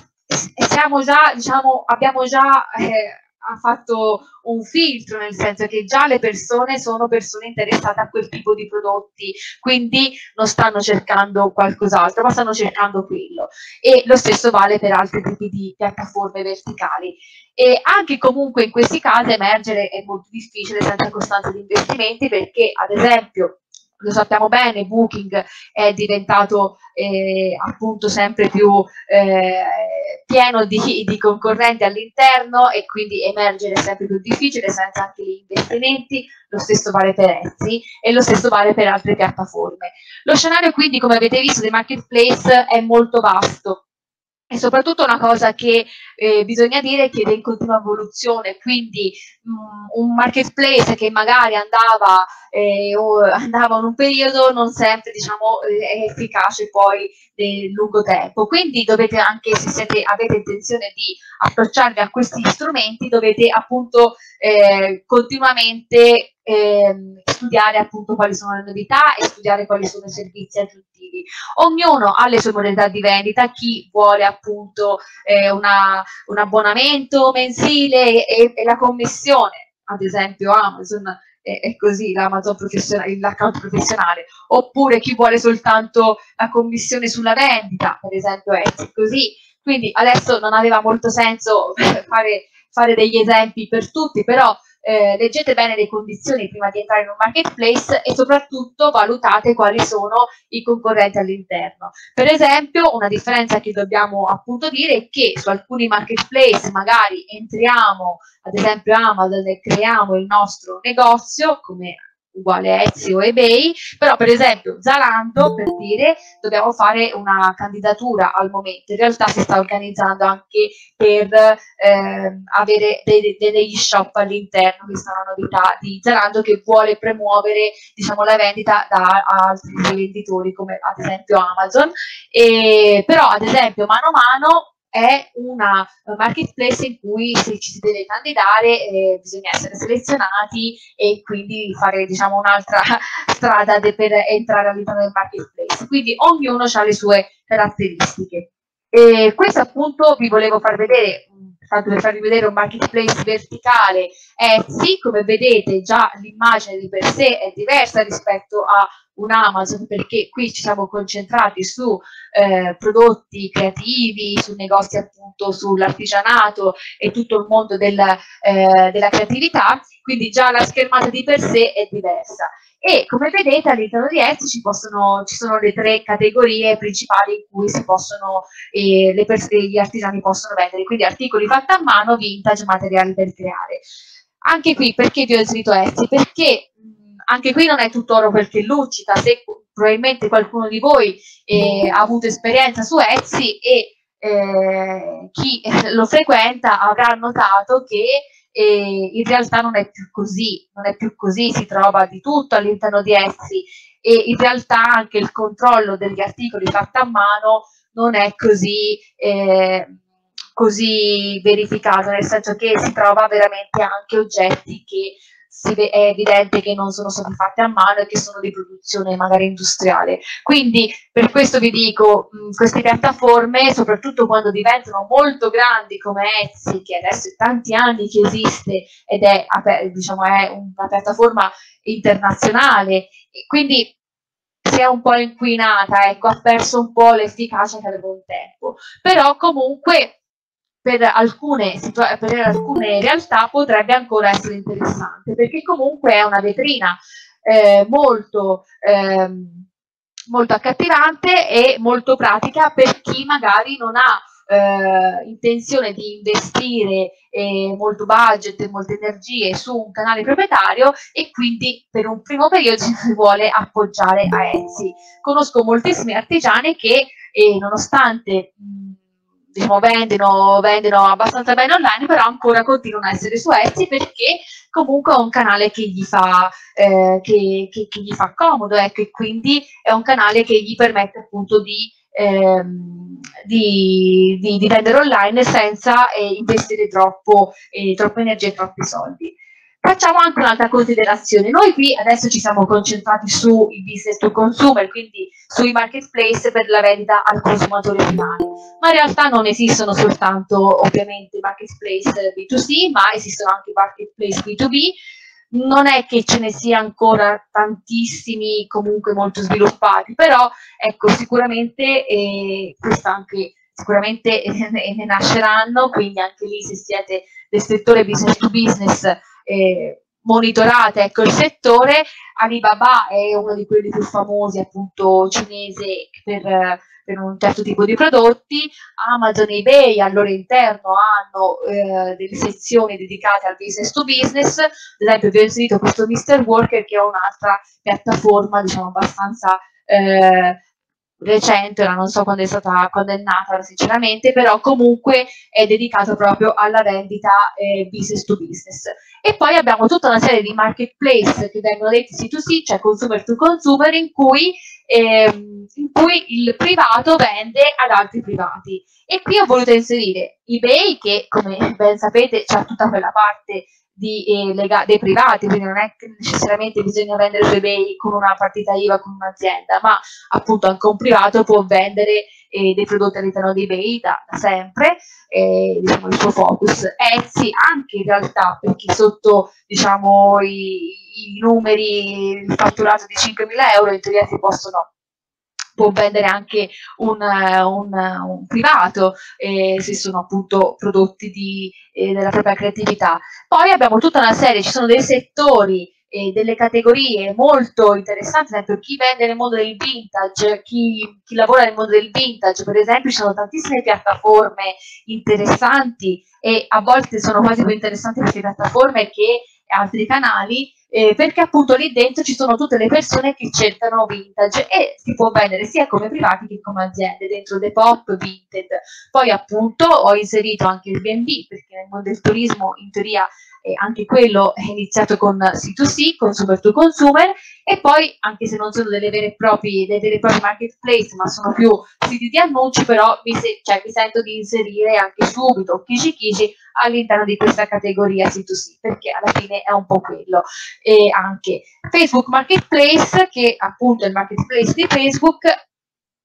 siamo già, diciamo, abbiamo già eh, fatto un filtro, nel senso che già le persone sono persone interessate a quel tipo di prodotti, quindi non stanno cercando qualcos'altro, ma stanno cercando quello. E lo stesso vale per altri tipi di piattaforme verticali. E anche comunque in questi casi emergere è molto difficile senza costanza di investimenti, perché ad esempio lo sappiamo bene, Booking è diventato eh, appunto sempre più eh, pieno di, di concorrenti all'interno e quindi emergere è sempre più difficile senza anche gli investimenti. Lo stesso vale per Etsy e lo stesso vale per altre piattaforme. Lo scenario quindi, come avete visto, dei marketplace è molto vasto. E soprattutto una cosa che eh, bisogna dire che è in continua evoluzione, quindi mh, un marketplace che magari andava, eh, o andava in un periodo non sempre diciamo, eh, è efficace poi nel lungo tempo. Quindi dovete anche, se siete, avete intenzione di approcciarvi a questi strumenti, dovete appunto eh, continuamente eh, studiare appunto quali sono le novità e studiare quali sono i servizi aggiuntivi. Ognuno ha le sue modalità di vendita, chi vuole appunto eh, una, un abbonamento mensile e, e la commissione, ad esempio Amazon è, è così, l'Amazon professionale, l'account professionale, oppure chi vuole soltanto la commissione sulla vendita, per esempio Etsy, così. Quindi adesso non aveva molto senso fare, fare degli esempi per tutti, però Eh, leggete bene le condizioni prima di entrare in un marketplace e soprattutto valutate quali sono i concorrenti all'interno. Per esempio, una differenza che dobbiamo appunto dire è che su alcuni marketplace magari entriamo, ad esempio Amazon, e creiamo il nostro negozio come uguale Etsy o eBay, però per esempio Zalando, per dire, dobbiamo fare una candidatura al momento, in realtà si sta organizzando anche per eh, avere dei, dei, degli shop all'interno, questa è una novità di Zalando che vuole promuovere diciamo la vendita da altri venditori come ad esempio Amazon, e, però ad esempio Mano Mano è una marketplace in cui se ci si deve candidare eh, bisogna essere selezionati e quindi fare diciamo un'altra strada per entrare all'interno del marketplace, quindi ognuno ha le sue caratteristiche. E questo appunto vi volevo far vedere tanto per farvi vedere un marketplace verticale, Etsy, come vedete già l'immagine di per sé è diversa rispetto a un Amazon, perché qui ci siamo concentrati su eh, prodotti creativi, su negozi appunto sull'artigianato e tutto il mondo del, eh, della creatività, quindi già la schermata di per sé è diversa. E come vedete all'interno di Etsy ci, possono, ci sono le tre categorie principali in cui si possono, eh, le gli artigiani possono vendere, quindi articoli fatti a mano, vintage, materiali per creare. Anche qui perché vi ho inserito Etsy? Perché mh, anche qui non è tutto oro perché luccica. Se probabilmente qualcuno di voi eh, ha avuto esperienza su Etsy e eh, chi lo frequenta avrà notato che e in realtà non è più così, non è più così, si trova di tutto all'interno di Etsy e in realtà anche il controllo degli articoli fatti a mano non è così, eh, così verificato, nel senso che si trova veramente anche oggetti che si è evidente che non sono stati fatti a mano e che sono di produzione magari industriale. Quindi per questo vi dico, mh, queste piattaforme, soprattutto quando diventano molto grandi come Etsy, che adesso è tanti anni che esiste ed è, diciamo, è una piattaforma internazionale, e quindi si è un po' inquinata, ecco, ha perso un po' l'efficacia che aveva un tempo. Però comunque per alcune, per alcune realtà potrebbe ancora essere interessante, perché comunque è una vetrina eh, molto, eh, molto accattivante e molto pratica per chi magari non ha eh, intenzione di investire eh, molto budget e molte energie su un canale proprietario e quindi per un primo periodo si vuole appoggiare a Etsy. Conosco moltissimi artigiani che eh, nonostante mh, diciamo vendono, vendono abbastanza bene online, però ancora continuano a essere su Etsy perché comunque è un canale che gli fa, eh, che, che, che gli fa comodo, ecco, e quindi è un canale che gli permette appunto di, ehm, di, di, di vendere online senza eh, investire troppo, eh, troppa energia e troppi soldi. Facciamo anche un'altra considerazione. Noi qui adesso ci siamo concentrati sui business to consumer, quindi sui marketplace per la vendita al consumatore finale, ma in realtà non esistono soltanto ovviamente marketplace B due C, ma esistono anche marketplace B due B. Non è che ce ne sia ancora tantissimi comunque molto sviluppati, però ecco sicuramente eh, questa anche sicuramente eh, ne nasceranno, quindi anche lì se siete del settore business to business eh, monitorate ecco il settore. Alibaba è uno di quelli più famosi appunto cinese per, per un certo tipo di prodotti. Amazon e eBay al loro interno hanno eh, delle sezioni dedicate al business to business. Ad esempio vi ho inserito questo mister Worker che è un'altra piattaforma diciamo abbastanza eh, recente, non so quando è stata quando è nata sinceramente, però comunque è dedicato proprio alla vendita eh, business to business. E poi abbiamo tutta una serie di marketplace che vengono detti C due C, cioè consumer to consumer, in cui, ehm, in cui il privato vende ad altri privati. E qui ho voluto inserire eBay che, come ben sapete, c'ha tutta quella parte di, eh, lega- dei privati, quindi non è che necessariamente bisogna vendere su eBay con una partita I V A con un'azienda, ma appunto anche un privato può vendere eh, dei prodotti all'interno di eBay da, da sempre, eh, diciamo il suo focus. Etsy anche in realtà, perché sotto diciamo i, i numeri, il fatturato di cinquemila euro in teoria si possono può vendere anche un, un, un privato, eh, se sono appunto prodotti di, eh, della propria creatività. Poi abbiamo tutta una serie, ci sono dei settori, eh, delle categorie molto interessanti, ad esempio chi vende nel mondo del vintage, chi, chi lavora nel mondo del vintage, per esempio ci sono tantissime piattaforme interessanti e a volte sono quasi più interessanti queste piattaforme che altri canali, eh, perché appunto lì dentro ci sono tutte le persone che cercano vintage e si può vendere sia come privati che come aziende dentro Depop, Vinted. Poi appunto ho inserito anche il B and B perché nel mondo del turismo in teoria eh, anche quello è iniziato con C due C, consumer to consumer, e poi anche se non sono delle vere e proprie, dei veri e propri marketplace ma sono più siti di annunci, però mi, se, cioè, mi sento di inserire anche subito Kishi Kishi all'interno di questa categoria C due C perché alla fine è un po' quello. E anche Facebook Marketplace, che appunto è il marketplace di Facebook,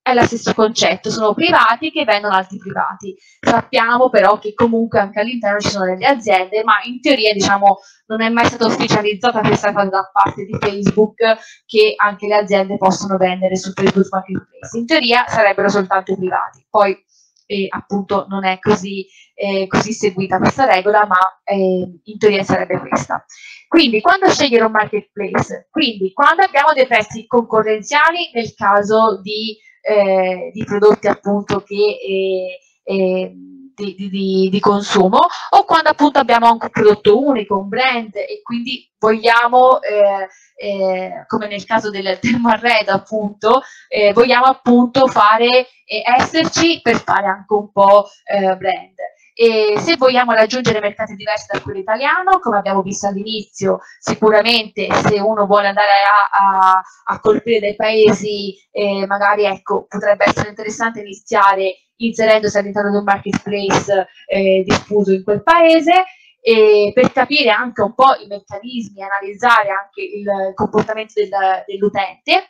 è lo stesso concetto, sono privati che vendono altri privati. Sappiamo però che comunque anche all'interno ci sono delle aziende, ma in teoria diciamo non è mai stata ufficializzata questa cosa da parte di Facebook che anche le aziende possono vendere su Facebook Marketplace. In teoria sarebbero soltanto i privati, poi eh, appunto non è così, eh, così seguita questa regola, ma eh, in teoria sarebbe questa. Quindi quando scegliere un marketplace? Quindi quando abbiamo dei prezzi concorrenziali nel caso di, eh, di prodotti appunto che eh, eh, di, di, di consumo, o quando appunto abbiamo anche un prodotto unico, un brand, e quindi vogliamo, eh, eh, come nel caso del termoarredo appunto, eh, vogliamo appunto fare, eh, esserci per fare anche un po' eh, brand. E se vogliamo raggiungere mercati diversi da quello italiano, come abbiamo visto all'inizio, sicuramente se uno vuole andare a, a, a colpire dei paesi, eh, magari ecco, potrebbe essere interessante iniziare inserendosi all'interno di un marketplace eh, diffuso in quel paese, e per capire anche un po' i meccanismi, analizzare anche il comportamento del, dell'utente.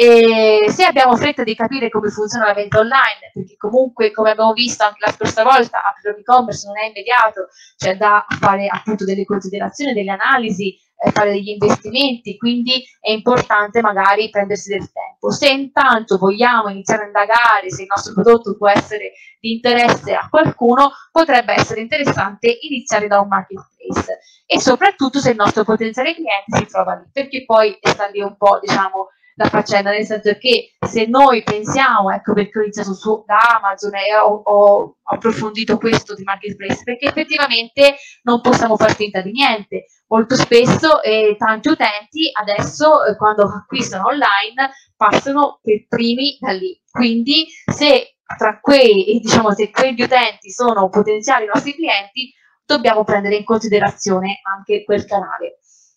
E se abbiamo fretta di capire come funziona la vendita online, perché comunque come abbiamo visto anche la scorsa volta aprire un e-commerce non è immediato, c'è da fare appunto delle considerazioni, delle analisi, eh, fare degli investimenti, quindi è importante magari prendersi del tempo. Se intanto vogliamo iniziare a indagare se il nostro prodotto può essere di interesse a qualcuno, potrebbe essere interessante iniziare da un marketplace, e soprattutto se il nostro potenziale cliente si trova lì, perché poi sta lì un po', diciamo, la faccenda, nel senso che se noi pensiamo, ecco perché ho iniziato su da Amazon e ho, ho approfondito questo di marketplace, perché effettivamente non possiamo far finta di niente. Molto spesso eh, tanti utenti adesso eh, quando acquistano online passano per primi da lì, quindi se tra quei, diciamo, se quegli utenti sono potenziali nostri clienti, dobbiamo prendere in considerazione anche quel canale.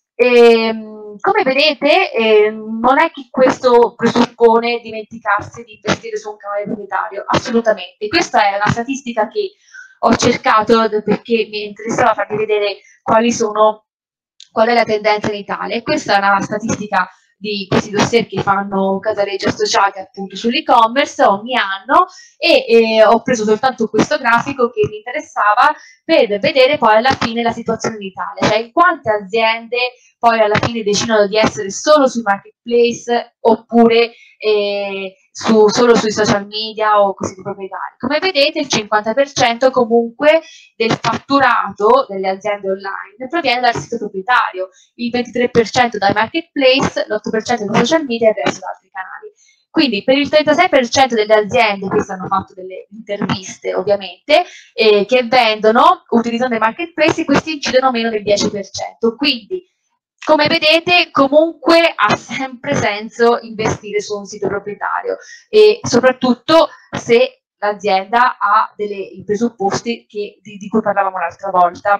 E, come vedete, eh, non è che questo presuppone dimenticarsi di investire su un canale proprietario, assolutamente. Questa è una statistica che ho cercato perché mi interessava farvi vedere quali sono, qual è la tendenza in Italia. E questa è una statistica di questi dossier che fanno Casaleggio Associati appunto sull'e-commerce ogni anno, e eh, ho preso soltanto questo grafico che mi interessava per vedere poi alla fine la situazione in Italia, cioè in quante aziende poi alla fine decidono di essere solo sui marketplace oppure eh, su, solo sui social media o così di proprietari. Come vedete il cinquanta per cento comunque del fatturato delle aziende online proviene dal sito proprietario, il ventitré per cento dai marketplace, l'otto per cento dai social media e il resto da altri canali. Quindi per il trentasei per cento delle aziende, queste hanno fatto delle interviste ovviamente, eh, che vendono utilizzando i marketplace, questi incidono meno del dieci per cento. Quindi come vedete comunque ha sempre senso investire su un sito proprietario, e soprattutto se l'azienda ha dei presupposti che, di, di cui parlavamo l'altra volta.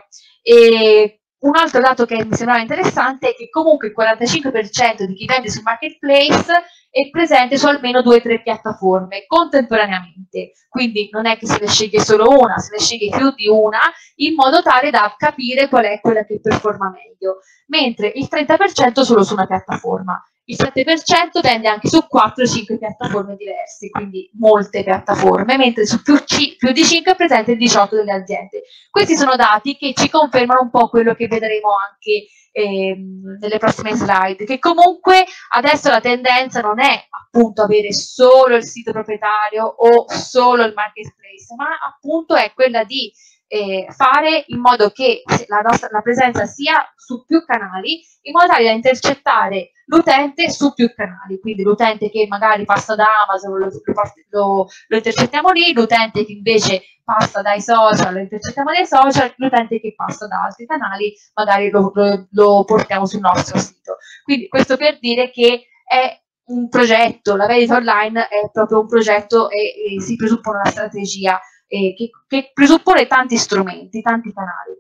E un altro dato che mi sembrava interessante è che comunque il quarantacinque per cento di chi vende sul marketplace è presente su almeno due o tre piattaforme contemporaneamente, quindi non è che se ne sceglie solo una, se ne sceglie più di una, in modo tale da capire qual è quella che performa meglio, mentre il trenta per cento solo su una piattaforma. Il sette per cento vende anche su quattro o cinque piattaforme diverse, quindi molte piattaforme, mentre su più, più di cinque è presente il diciotto delle aziende. Questi sono dati che ci confermano un po' quello che vedremo anche eh, nelle prossime slide, che comunque adesso la tendenza non è appunto avere solo il sito proprietario o solo il marketplace, ma appunto è quella di Eh, fare in modo che la nostra la presenza sia su più canali, in modo tale da intercettare l'utente su più canali, quindi l'utente che magari passa da Amazon lo, lo, lo intercettiamo lì, l'utente che invece passa dai social lo intercettiamo dai social, l'utente che passa da altri canali magari lo, lo, lo portiamo sul nostro sito. Quindi questo per dire che è un progetto, la vendita online è proprio un progetto e, e si presuppone una strategia Eh, che, che presuppone tanti strumenti, tanti canali.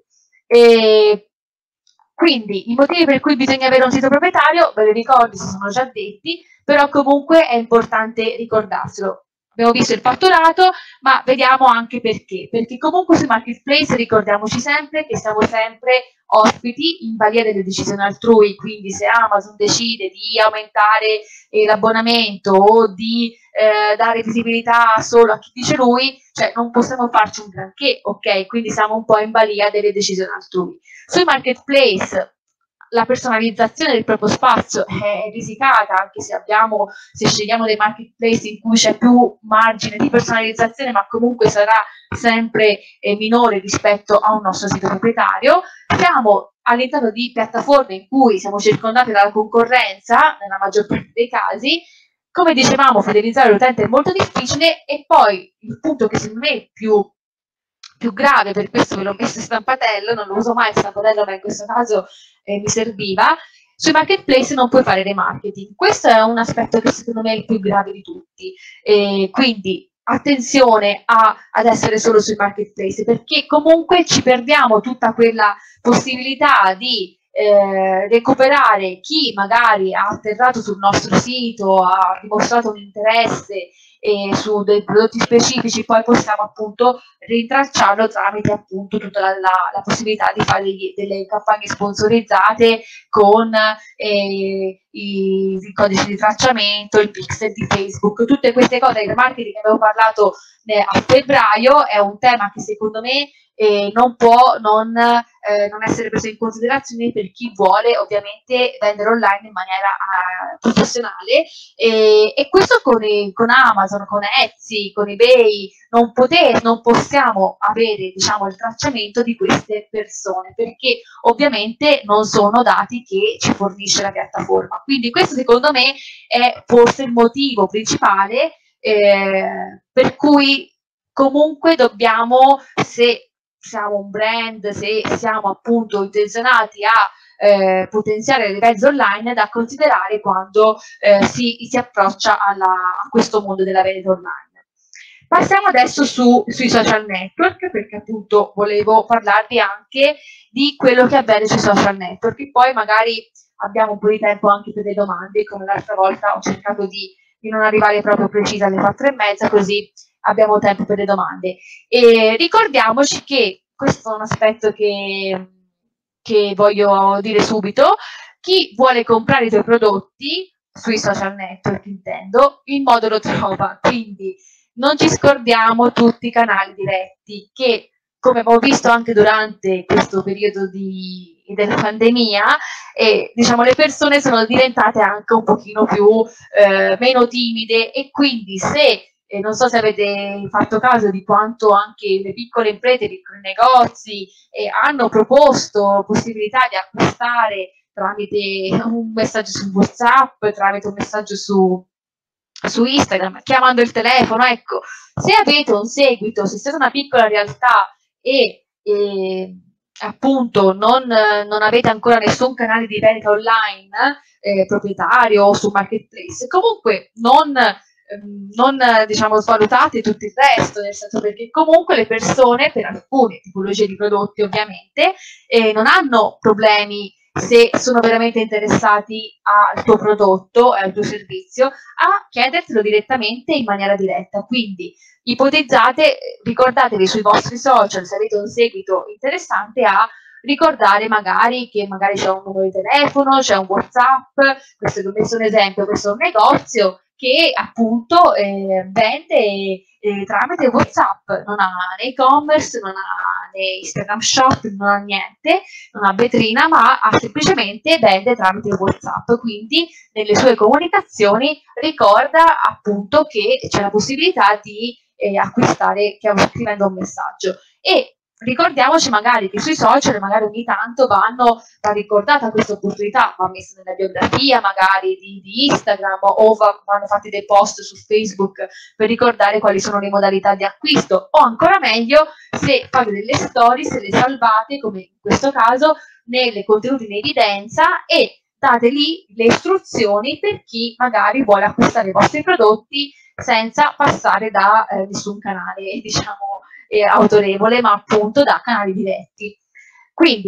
E quindi i motivi per cui bisogna avere un sito proprietario, ve li ricordi, si sono già detti, però comunque è importante ricordarselo. abbiamo visto il fatturato, ma vediamo anche perché. Perché comunque sui marketplace ricordiamoci sempre che siamo sempre ospiti in balia delle decisioni altrui, quindi se Amazon decide di aumentare eh, l'abbonamento o di eh, dare visibilità solo a chi dice lui, cioè non possiamo farci un granché, ok? Quindi siamo un po' in balia delle decisioni altrui. Sui marketplace la personalizzazione del proprio spazio è risicata, anche se abbiamo, se scegliamo dei marketplace in cui c'è più margine di personalizzazione, ma comunque sarà sempre eh, minore rispetto a un nostro sito proprietario. Siamo all'interno di piattaforme in cui siamo circondati dalla concorrenza, nella maggior parte dei casi. Come dicevamo, fidelizzare l'utente è molto difficile, e poi il punto che secondo me è più più grave, per questo ve l'ho messo in stampatello, non lo uso mai il stampatello, ma in questo caso eh, mi serviva. Sui marketplace non puoi fare remarketing, questo è un aspetto che secondo me è il più grave di tutti, e quindi attenzione a, ad essere solo sui marketplace, perché comunque ci perdiamo tutta quella possibilità di eh, recuperare chi magari ha atterrato sul nostro sito, ha dimostrato un interesse e su dei prodotti specifici, poi possiamo appunto rintracciarlo tramite appunto tutta la, la, la possibilità di fare degli, delle campagne sponsorizzate con eh, i, i codici di tracciamento, il pixel di Facebook, tutte queste cose. Il marketing che avevo parlato eh, a febbraio è un tema che secondo me eh, non può non, eh, non essere preso in considerazione per chi vuole ovviamente vendere online in maniera eh, professionale, e, e questo con, con Amazon, con Etsy, con eBay non, poter, non possiamo avere, diciamo, il tracciamento di queste persone, perché ovviamente non sono dati che ci fornisce la piattaforma. Quindi questo secondo me è forse il motivo principale eh, per cui comunque dobbiamo, se siamo un brand, se siamo appunto intenzionati a eh, potenziare le vendite online, da considerare quando eh, si, si approccia alla, a questo mondo della vendita online. Passiamo adesso su, sui social network, perché appunto volevo parlarvi anche di quello che avviene sui social network, e poi magari abbiamo un po' di tempo anche per le domande, come l'altra volta ho cercato di, di non arrivare proprio precisa alle quattro e mezza, così abbiamo tempo per le domande. E ricordiamoci che questo è un aspetto che, che voglio dire subito: chi vuole comprare i tuoi prodotti sui social network, intendo, il modo lo trova, quindi non ci scordiamo tutti i canali diretti che, come abbiamo visto anche durante questo periodo di, della pandemia, eh, diciamo, le persone sono diventate anche un pochino più eh, meno timide, e quindi se Eh, non so se avete fatto caso di quanto anche le piccole imprese, i piccoli negozi eh, hanno proposto possibilità di acquistare tramite un messaggio su WhatsApp, tramite un messaggio su, su Instagram, chiamando il telefono. Ecco, se avete un seguito, se siete una piccola realtà e, e appunto non, non avete ancora nessun canale di vendita online eh, proprietario o su marketplace, comunque non non diciamo svalutate tutto il resto, nel senso, perché comunque le persone, per alcune tipologie di prodotti ovviamente, eh, non hanno problemi, se sono veramente interessati al tuo prodotto e al tuo servizio, a chiedertelo direttamente in maniera diretta. Quindi ipotizzate, ricordatevi sui vostri social, se avete un seguito interessante, a ricordare magari che magari c'è un numero di telefono, c'è un WhatsApp. Questo è un esempio, questo è un negozio che appunto eh, vende eh, tramite WhatsApp, non ha né e-commerce, non ha né Instagram Shop, non ha niente, non ha vetrina, ma ha semplicemente vende tramite WhatsApp. Quindi nelle sue comunicazioni ricorda appunto che c'è la possibilità di eh, acquistare scrivendo un messaggio. E ricordiamoci magari che sui social magari ogni tanto vanno, va ricordata questa opportunità, va messa nella biografia magari di, di Instagram, o va, vanno fatti dei post su Facebook per ricordare quali sono le modalità di acquisto, o ancora meglio se fate delle stories, le salvate come in questo caso nei contenuti in evidenza, e date lì le istruzioni per chi magari vuole acquistare i vostri prodotti senza passare da eh, nessun canale, diciamo, eh, autorevole, ma appunto da canali diretti. Quindi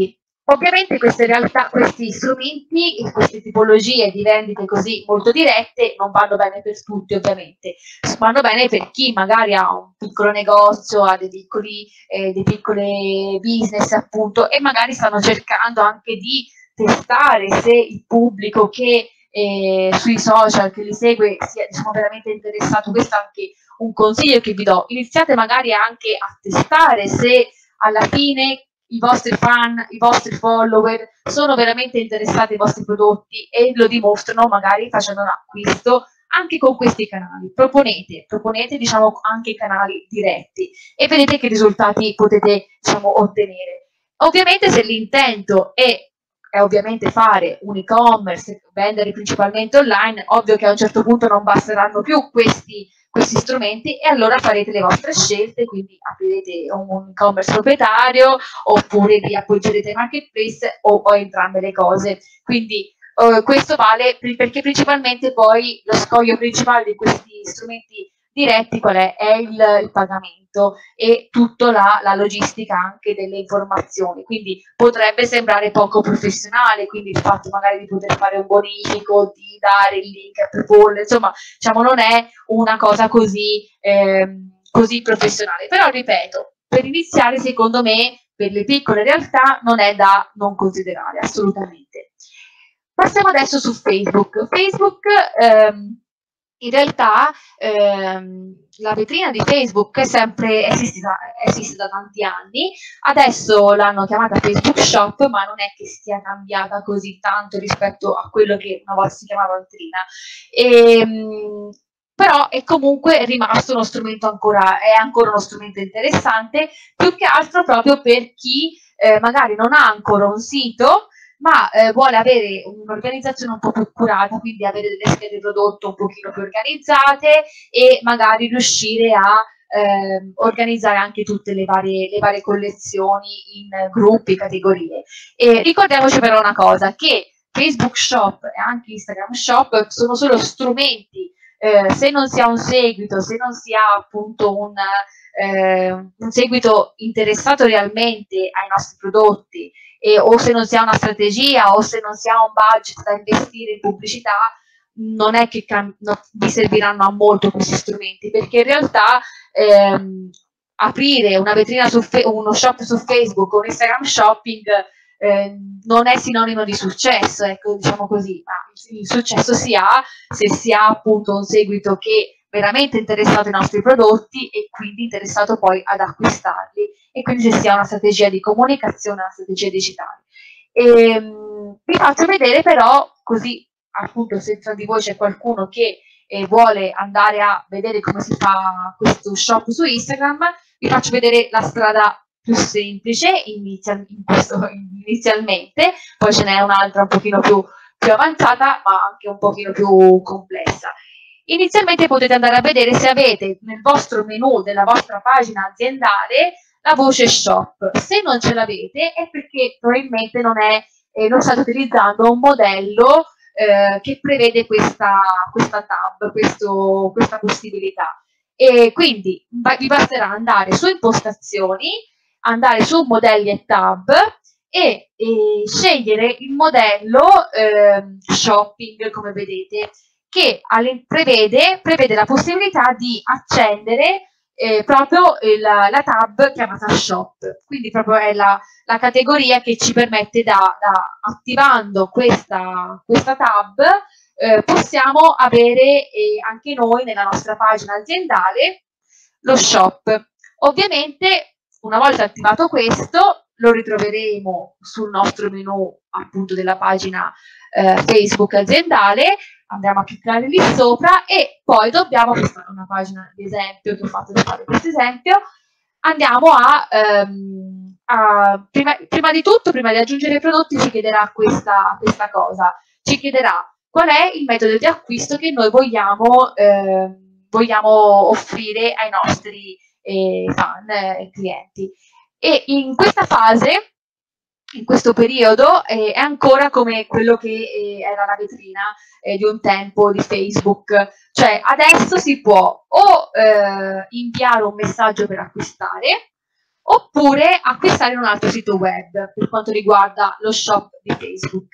Ovviamente queste realtà, questi strumenti e queste tipologie di vendite così molto dirette non vanno bene per tutti, ovviamente, vanno bene per chi magari ha un piccolo negozio, ha dei piccoli, eh, dei piccoli business appunto, e magari stanno cercando anche di testare se il pubblico che eh, sui social che li segue sia, diciamo, veramente interessato. Questo è anche un consiglio che vi do: iniziate magari anche a testare se alla fine i vostri fan, i vostri follower sono veramente interessati ai vostri prodotti, e lo dimostrano magari facendo un acquisto anche con questi canali. Proponete, proponete diciamo anche canali diretti e vedete che risultati potete, diciamo, ottenere. Ovviamente se l'intento è, è ovviamente fare un e-commerce, vendere principalmente online, ovvio che a un certo punto non basteranno più questi questi strumenti, e allora farete le vostre scelte, quindi aprirete un e-commerce proprietario oppure vi appoggerete ai marketplace o, o entrambe le cose. Quindi uh, questo vale perché principalmente poi lo scoglio principale di questi strumenti diretti qual è? È il, il pagamento e tutta la, la logistica anche delle informazioni, quindi potrebbe sembrare poco professionale, quindi il fatto magari di poter fare un bonifico, di dare il link a proporre, insomma, diciamo non è una cosa così, ehm, così professionale, però ripeto, per iniziare secondo me per le piccole realtà non è da non considerare assolutamente. Passiamo adesso su Facebook. Facebook ehm, in realtà ehm, la vetrina di Facebook è sempre esistita, esiste da tanti anni, adesso l'hanno chiamata Facebook Shop, ma non è che sia cambiata così tanto rispetto a quello che una volta si chiamava vetrina. E, mh, però è comunque rimasto uno strumento ancora, è ancora uno strumento interessante, più che altro proprio per chi eh, magari non ha ancora un sito, ma eh, vuole avere un'organizzazione un po' più curata, quindi avere delle schede prodotto un pochino più organizzate e magari riuscire a eh, organizzare anche tutte le varie, le varie collezioni in gruppi, categorie. E ricordiamoci però una cosa, che Facebook Shop e anche Instagram Shop sono solo strumenti. Eh, se non si ha un seguito, se non si ha appunto un, eh, un seguito interessato realmente ai nostri prodotti, e, o se non si ha una strategia o se non si ha un budget da investire in pubblicità, non è che no, vi serviranno a molto questi strumenti, perché in realtà ehm, aprire una vetrina su uno shop su Facebook o un Instagram shopping eh, non è sinonimo di successo, ecco, diciamo così, ma il successo si ha se si ha appunto un seguito che è veramente interessato ai nostri prodotti e quindi interessato poi ad acquistarli, e quindi se si ha una strategia di comunicazione, una strategia digitale. E, mh, vi faccio vedere però, così appunto se tra di voi c'è qualcuno che eh, vuole andare a vedere come si fa questo shop su Instagram, vi faccio vedere la strada più semplice inizial, in questo, inizialmente, poi ce n'è un'altra un pochino più, più avanzata ma anche un pochino più complessa. Inizialmente potete andare a vedere se avete nel vostro menu della vostra pagina aziendale la voce shop. Se non ce l'avete è perché probabilmente non, è, eh, non state utilizzando un modello eh, che prevede questa, questa tab, questo, questa possibilità. E quindi vi basterà andare su impostazioni, andare su modelli e tab e, e scegliere il modello eh, shopping, come vedete, che prevede, prevede la possibilità di accendere eh, proprio il, la tab chiamata shop, quindi proprio è la, la categoria che ci permette da, da attivando questa, questa tab eh, possiamo avere eh, anche noi nella nostra pagina aziendale lo shop. Ovviamente una volta attivato questo lo ritroveremo sul nostro menu appunto della pagina eh, Facebook aziendale, andiamo a cliccare lì sopra e poi dobbiamo, questa è una pagina di esempio che ho fatto per fare questo esempio, andiamo a, ehm, a prima, prima di tutto, prima di aggiungere i prodotti ci chiederà questa, questa cosa, ci chiederà qual è il metodo di acquisto che noi vogliamo, eh, vogliamo offrire ai nostri eh, fan e eh, clienti. E in questa fase, in questo periodo, eh, è ancora come quello che eh, era la vetrina eh, di un tempo di Facebook, cioè adesso si può o eh, inviare un messaggio per acquistare, oppure acquistare in un altro sito web per quanto riguarda lo shop di Facebook.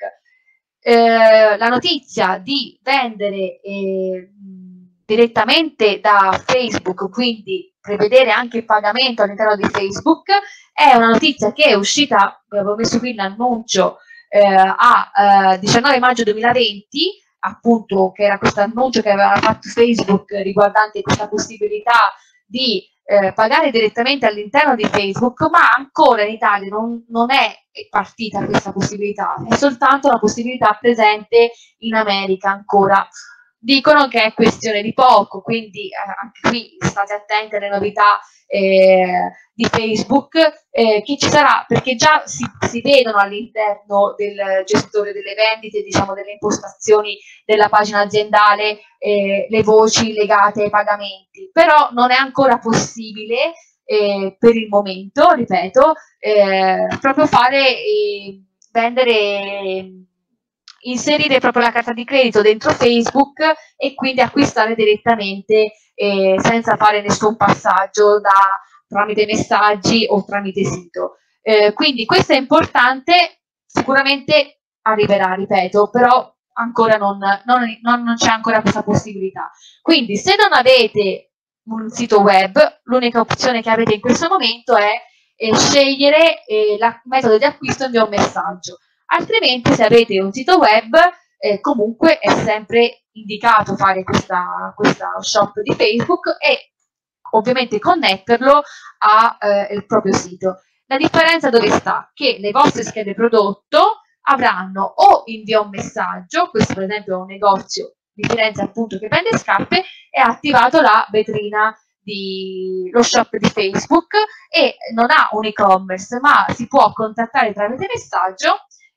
Eh, la notizia di vendere eh, direttamente da Facebook, quindi prevedere anche il pagamento all'interno di Facebook, è una notizia che è uscita, avevo messo qui l'annuncio, eh, a eh, diciannove maggio duemilaventi, appunto, che era questo annuncio che aveva fatto Facebook riguardante questa possibilità di eh, pagare direttamente all'interno di Facebook, ma ancora in Italia non, non è partita questa possibilità, è soltanto una possibilità presente in America ancora. Dicono che è questione di poco, quindi eh, anche qui state attenti alle novità eh, di Facebook eh, che ci sarà, perché già si, si vedono all'interno del gestore delle vendite, diciamo delle impostazioni della pagina aziendale, eh, le voci legate ai pagamenti, però non è ancora possibile eh, per il momento, ripeto, eh, proprio fare eh, vendere, inserire proprio la carta di credito dentro Facebook e quindi acquistare direttamente eh, senza fare nessun passaggio da, tramite messaggi o tramite sito. Eh, quindi questo è importante, sicuramente arriverà, ripeto, però ancora non, non, non, non c'è ancora questa possibilità. Quindi se non avete un sito web, l'unica opzione che avete in questo momento è eh, scegliere eh, il metodo di acquisto invia un messaggio. Altrimenti, se avete un sito web, eh, comunque è sempre indicato fare questa, questa shop di Facebook e ovviamente connetterlo al eh, proprio sito. La differenza dove sta? Che le vostre schede prodotto avranno o invia un messaggio, questo per esempio è un negozio di Firenze appunto che vende scarpe, è attivato la vetrina di lo shop di Facebook e non ha un e-commerce, ma si può contattare tramite messaggio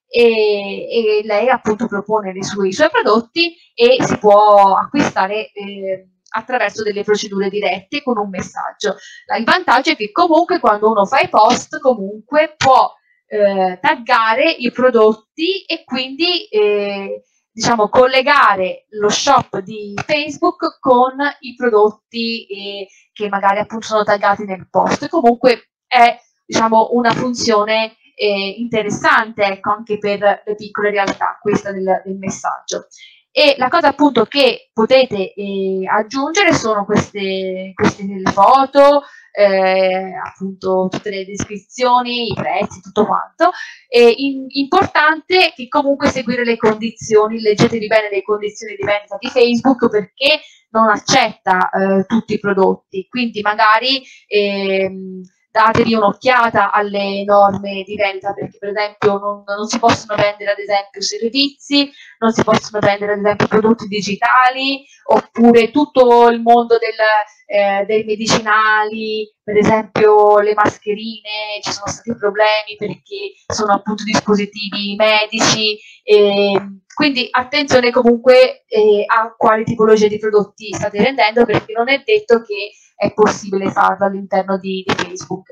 e, e lei appunto propone le sue, i suoi prodotti e si può acquistare eh, attraverso delle procedure dirette con un messaggio. Il vantaggio è che comunque quando uno fa i post comunque può eh, taggare i prodotti e quindi eh, diciamo collegare lo shop di Facebook con i prodotti eh, che magari appunto sono taggati nel post. Comunque è diciamo una funzione eh, interessante, ecco, anche per le piccole realtà, questa del, del messaggio. E la cosa appunto che potete eh, aggiungere sono queste, queste foto, eh, appunto tutte le descrizioni, i prezzi, tutto quanto. E in, importante che comunque seguire le condizioni, leggetevi bene le condizioni di vendita di Facebook perché non accetta eh, tutti i prodotti, quindi magari ehm, datevi un'occhiata alle norme di vendita perché per esempio non, non si possono vendere ad esempio servizi, non si possono vendere ad esempio prodotti digitali oppure tutto il mondo del, eh, dei medicinali, per esempio le mascherine, ci sono stati problemi perché sono appunto dispositivi medici, e quindi attenzione comunque eh, a quali tipologie di prodotti state vendendo perché non è detto che è possibile farlo all'interno di, di Facebook.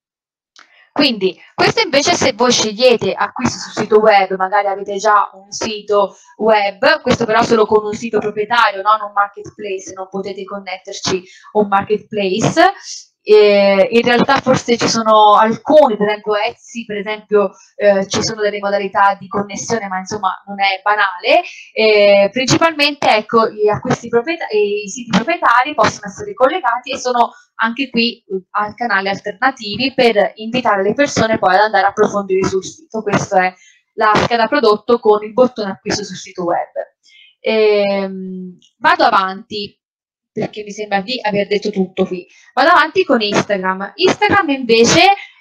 Quindi questo invece se voi scegliete acquisto sul sito web, magari avete già un sito web, questo però solo con un sito proprietario, non un marketplace, non potete connetterci un marketplace. Eh, in realtà forse ci sono alcuni, per esempio Etsy, per esempio eh, ci sono delle modalità di connessione, ma insomma non è banale. Eh, principalmente ecco, gli acquisti proprietari, i siti proprietari possono essere collegati e sono anche qui a canali alternativi per invitare le persone poi ad andare a approfondire sul sito. Questa è la scheda prodotto con il bottone acquisto sul sito web. Eh, vado avanti perché mi sembra di aver detto tutto qui. Vado avanti con Instagram. Instagram invece,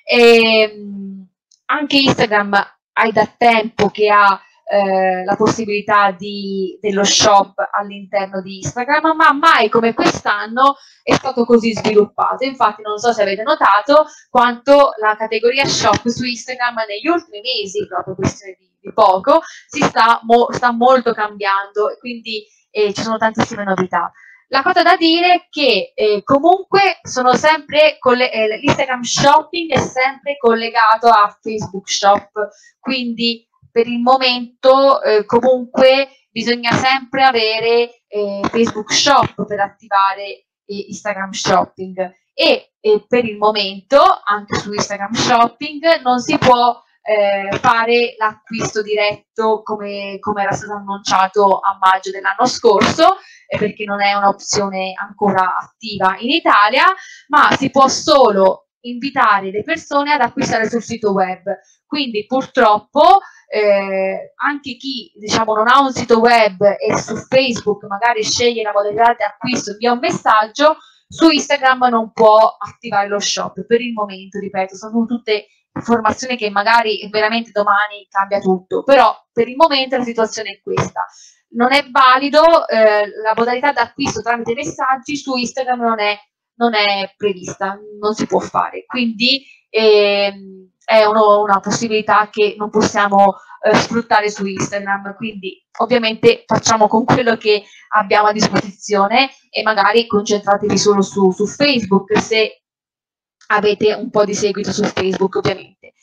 ehm, anche Instagram hai da tempo che ha eh, la possibilità di, dello shop all'interno di Instagram, ma mai come quest'anno è stato così sviluppato. Infatti non so se avete notato quanto la categoria shop su Instagram negli ultimi mesi, proprio questione di, di poco, si sta, mo, sta molto cambiando e quindi eh, ci sono tantissime novità. La cosa da dire è che eh, comunque sono sempre eh, l'Instagram Shopping è sempre collegato a Facebook Shop, quindi per il momento eh, comunque bisogna sempre avere eh, Facebook Shop per attivare eh, Instagram Shopping. e, e per il momento anche su Instagram Shopping non si può eh, fare l'acquisto diretto come, come era stato annunciato a maggio dell'anno scorso, eh, perché non è un'opzione ancora attiva in Italia, ma si può solo invitare le persone ad acquistare sul sito web. Quindi purtroppo eh, anche chi, diciamo, non ha un sito web e su Facebook magari sceglie la modalità di acquisto via un messaggio, su Instagram non può attivare lo shop per il momento. Ripeto, sono tutte informazioni che magari veramente domani cambia tutto, però per il momento la situazione è questa. Non è valido, eh, la modalità d'acquisto tramite messaggi su Instagram non è, non è prevista, non si può fare, quindi ehm, è uno, una possibilità che non possiamo eh, sfruttare su Instagram, quindi ovviamente facciamo con quello che abbiamo a disposizione e magari concentratevi solo su, su Facebook, se avete un po' di seguito su Facebook ovviamente.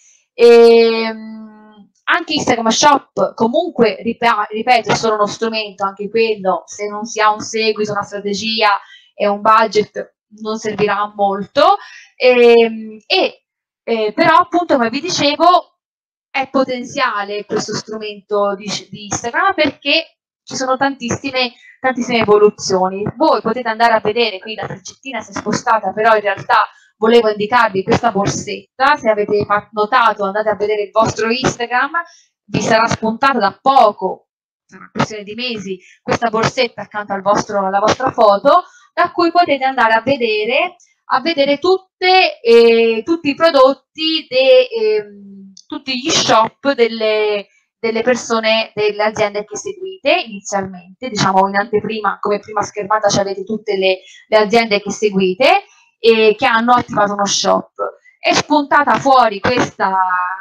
E, anche Instagram Shop comunque, ripeto, è solo uno strumento, anche quello, se non si ha un seguito, una strategia e un budget non servirà molto, e, e eh, però appunto, come vi dicevo, è potenziale questo strumento di, di Instagram, perché ci sono tantissime, tantissime evoluzioni. Voi potete andare a vedere, qui la freccettina si è spostata, però in realtà volevo indicarvi questa borsetta. Se avete notato, andate a vedere il vostro Instagram, vi sarà spuntata da poco, una questione di mesi, questa borsetta accanto al vostro, alla vostra foto, da cui potete andare a vedere, a vedere tutte, eh, tutti i prodotti, de, eh, tutti gli shop delle, delle persone, delle aziende che seguite inizialmente. Diciamo in anteprima, come prima schermata, ci avete tutte le, le aziende che seguite e che hanno attivato uno shop. È spuntata fuori questa,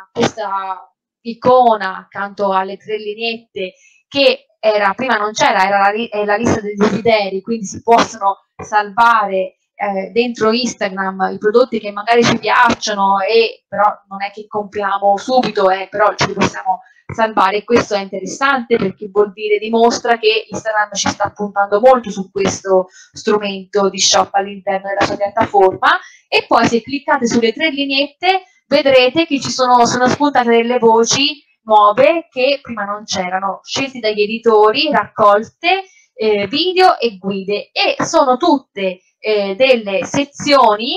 questa icona accanto alle tre lineette, che era, prima non c'era, era la, è la lista dei desideri, quindi si possono salvare eh, dentro Instagram i prodotti che magari ci piacciono, e però non è che compriamo subito, eh, però ci possiamo salvare. Questo è interessante perché vuol dire, dimostra che Instagram ci sta puntando molto su questo strumento di shop all'interno della sua piattaforma. E poi, se cliccate sulle tre lineette, vedrete che ci sono, sono spuntate delle voci nuove che prima non c'erano, scelte dagli editori, raccolte, eh, video e guide, e sono tutte eh, delle sezioni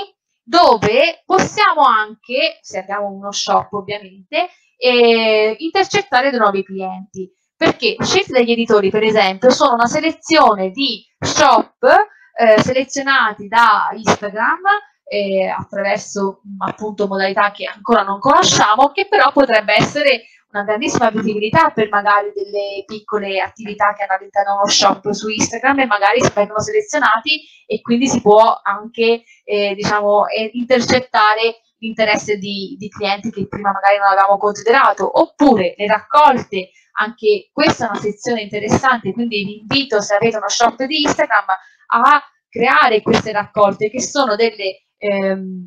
dove possiamo anche, se abbiamo uno shop ovviamente, eh, intercettare dei nuovi clienti, perché scelte dagli editori, per esempio, sono una selezione di shop eh, selezionati da Instagram eh, attraverso appunto modalità che ancora non conosciamo, che però potrebbe essere una grandissima visibilità per magari delle piccole attività che hanno all'interno uno shop su Instagram, e magari vengono selezionati e quindi si può anche eh, diciamo eh, intercettare l'interesse di, di clienti che prima magari non avevamo considerato. Oppure le raccolte, anche questa è una sezione interessante, quindi vi invito, se avete uno shop di Instagram, a creare queste raccolte, che sono delle ehm,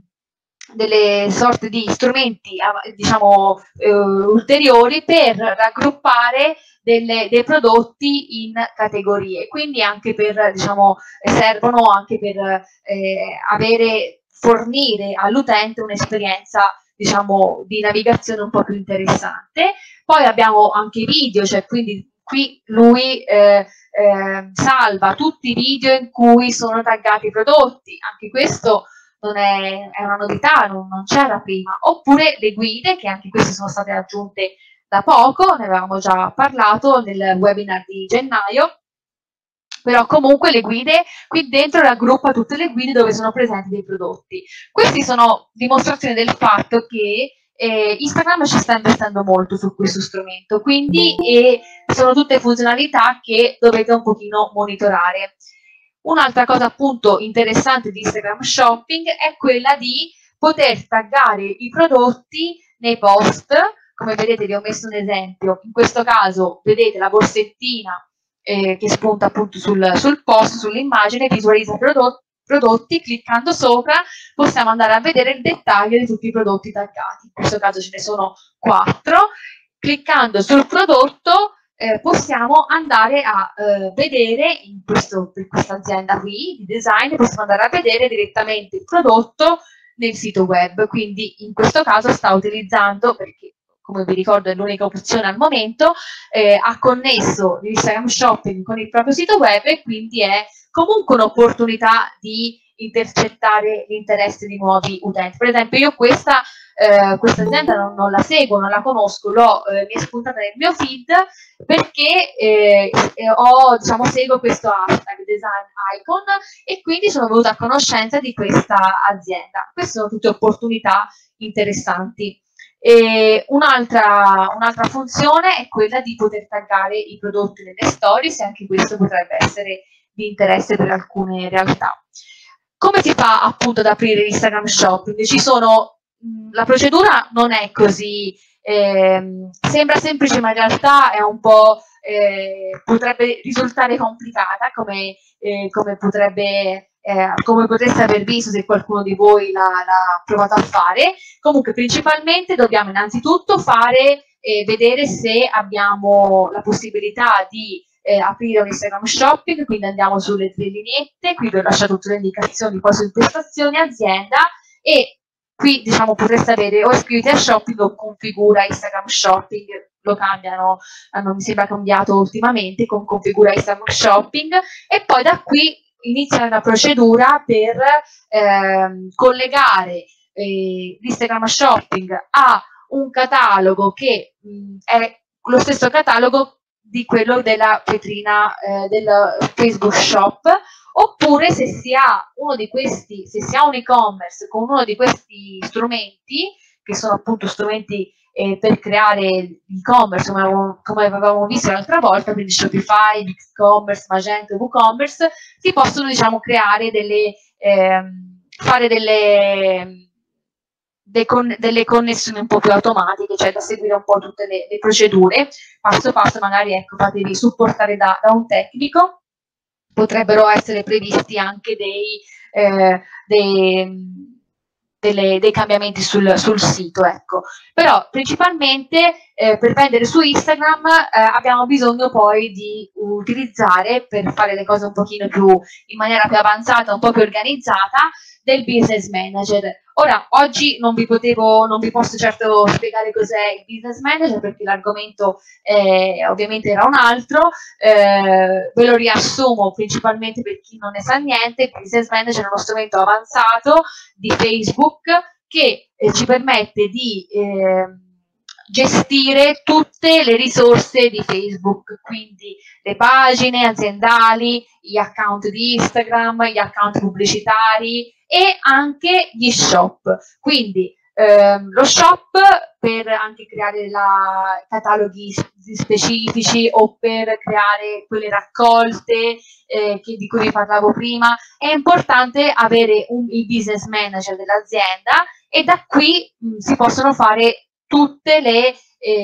delle sorte di strumenti diciamo eh, ulteriori per raggruppare delle, dei prodotti in categorie, quindi anche per, diciamo, servono anche per eh, avere, fornire all'utente un'esperienza, diciamo, di navigazione un po' più interessante. Poi abbiamo anche i video, cioè quindi qui lui eh, eh, salva tutti i video in cui sono taggati i prodotti, anche questo non è, è una novità, non, non c'era prima. Oppure le guide, che anche queste sono state aggiunte da poco, ne avevamo già parlato nel webinar di gennaio, però comunque le guide, qui dentro raggruppa tutte le guide dove sono presenti dei prodotti. Queste sono dimostrazioni del fatto che eh, Instagram ci sta investendo molto su questo strumento, quindi eh, sono tutte funzionalità che dovete un pochino monitorare. Un'altra cosa appunto interessante di Instagram Shopping è quella di poter taggare i prodotti nei post. Come vedete, vi ho messo un esempio. In questo caso vedete la borsettina eh, che spunta appunto sul, sul post, sull'immagine, visualizza i prodotti, prodotti, cliccando sopra possiamo andare a vedere il dettaglio di tutti i prodotti taggati. In questo caso ce ne sono quattro. Cliccando sul prodotto eh, possiamo andare a eh, vedere in questo, per questa azienda qui di design, possiamo andare a vedere direttamente il prodotto nel sito web. Quindi in questo caso sta utilizzando, perché come vi ricordo è l'unica opzione al momento, eh, ha connesso l'Instagram Shopping con il proprio sito web e quindi è comunque un'opportunità di intercettare l'interesse di nuovi utenti. Per esempio io questa, eh, questa azienda non, non la seguo, non la conosco, l'ho eh, mi è spuntata nel mio feed perché eh, ho, diciamo, seguo questo hashtag design icon e quindi sono venuta a conoscenza di questa azienda. Queste sono tutte opportunità interessanti. Un'altra un'altra funzione è quella di poter taggare i prodotti nelle stories, e anche questo potrebbe essere di interesse per alcune realtà. Come si fa appunto ad aprire Instagram Shopping? Ci sono, la procedura non è così, eh, sembra semplice ma in realtà è un po', eh, potrebbe risultare complicata come, eh, come potrebbe Eh, come potreste aver visto se qualcuno di voi l'ha provato a fare. Comunque principalmente dobbiamo innanzitutto fare, eh, vedere se abbiamo la possibilità di eh, aprire un Instagram Shopping, quindi andiamo sulle tre lineette, qui vi ho lasciato tutte le indicazioni, poi su impostazioni, azienda, e qui diciamo potreste avere o iscriviti a Shopping o configura Instagram Shopping, lo cambiano, hanno, mi sembra cambiato ultimamente con configura Instagram Shopping, e poi da qui inizia una procedura per eh, collegare eh, l'Instagram Shopping a un catalogo che mh, è lo stesso catalogo di quello della vetrina eh, del Facebook Shop, oppure se si ha uno di questi, se si ha un e-commerce con uno di questi strumenti, che sono appunto strumenti eh, per creare l'e-commerce, come, come avevamo visto l'altra volta, quindi Shopify, BigCommerce, Magento, WooCommerce, si possono, diciamo, creare delle, eh, fare delle, de con, delle connessioni un po' più automatiche, cioè da seguire un po' tutte le, le procedure, passo passo, magari ecco, fatevi supportare da, da un tecnico. Potrebbero essere previsti anche dei, eh, dei Delle, dei cambiamenti sul, sul sito, ecco. Però principalmente eh, per vendere su Instagram eh, abbiamo bisogno poi di utilizzare, per fare le cose un pochino più in maniera più avanzata, un po' più organizzata, del Business Manager. Ora, oggi non vi potevo, non vi posso certo spiegare cos'è il Business Manager perché l'argomento eh, ovviamente era un altro, eh, ve lo riassumo principalmente per chi non ne sa niente. Il Business Manager è uno strumento avanzato di Facebook che eh, ci permette di eh, gestire tutte le risorse di Facebook, quindi le pagine aziendali, gli account di Instagram, gli account pubblicitari e anche gli shop. Quindi ehm, lo shop per anche creare la, cataloghi specifici o per creare quelle raccolte eh, che, di cui vi parlavo prima. È importante avere un, il business manager dell'azienda, e da qui mh, si possono fare tutte le,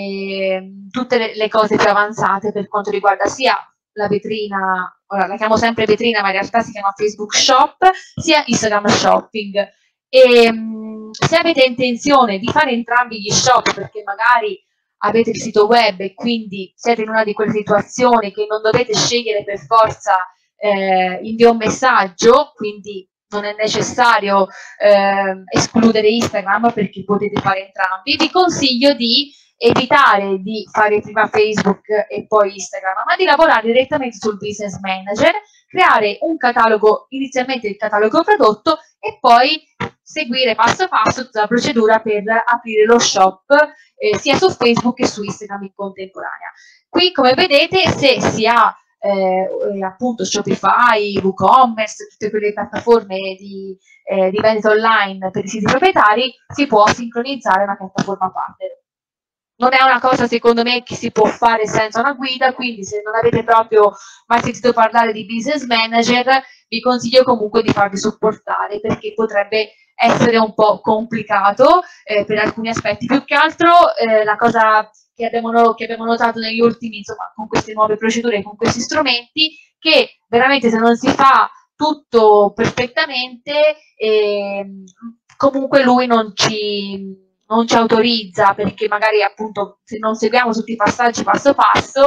eh, tutte le, le cose più avanzate per quanto riguarda sia la vetrina, ora la chiamo sempre vetrina ma in realtà si chiama Facebook Shop, sia Instagram Shopping. E mh, se avete intenzione di fare entrambi gli shop, perché magari avete il sito web e quindi siete in una di quelle situazioni che non dovete scegliere per forza eh, invio un messaggio, quindi non è necessario eh, escludere Instagram perché potete fare entrambi, vi consiglio di evitare di fare prima Facebook e poi Instagram, ma di lavorare direttamente sul Business Manager, creare un catalogo, inizialmente il catalogo prodotto, e poi seguire passo passo tutta la procedura per aprire lo shop eh, sia su Facebook che su Instagram in contemporanea. Qui, come vedete, se si ha eh, appunto Shopify, WooCommerce, tutte quelle piattaforme di, eh, di vendita online per i siti proprietari, si può sincronizzare una piattaforma partner. Non è una cosa, secondo me, che si può fare senza una guida, quindi se non avete proprio mai sentito parlare di Business Manager, vi consiglio comunque di farvi supportare, perché potrebbe essere un po' complicato eh, per alcuni aspetti. Più che altro eh, la cosa che abbiamo, che abbiamo notato negli ultimi, insomma, con queste nuove procedure, con questi strumenti, che veramente se non si fa tutto perfettamente, eh, comunque lui non ci... non ci autorizza, perché magari appunto se non seguiamo tutti i passaggi passo passo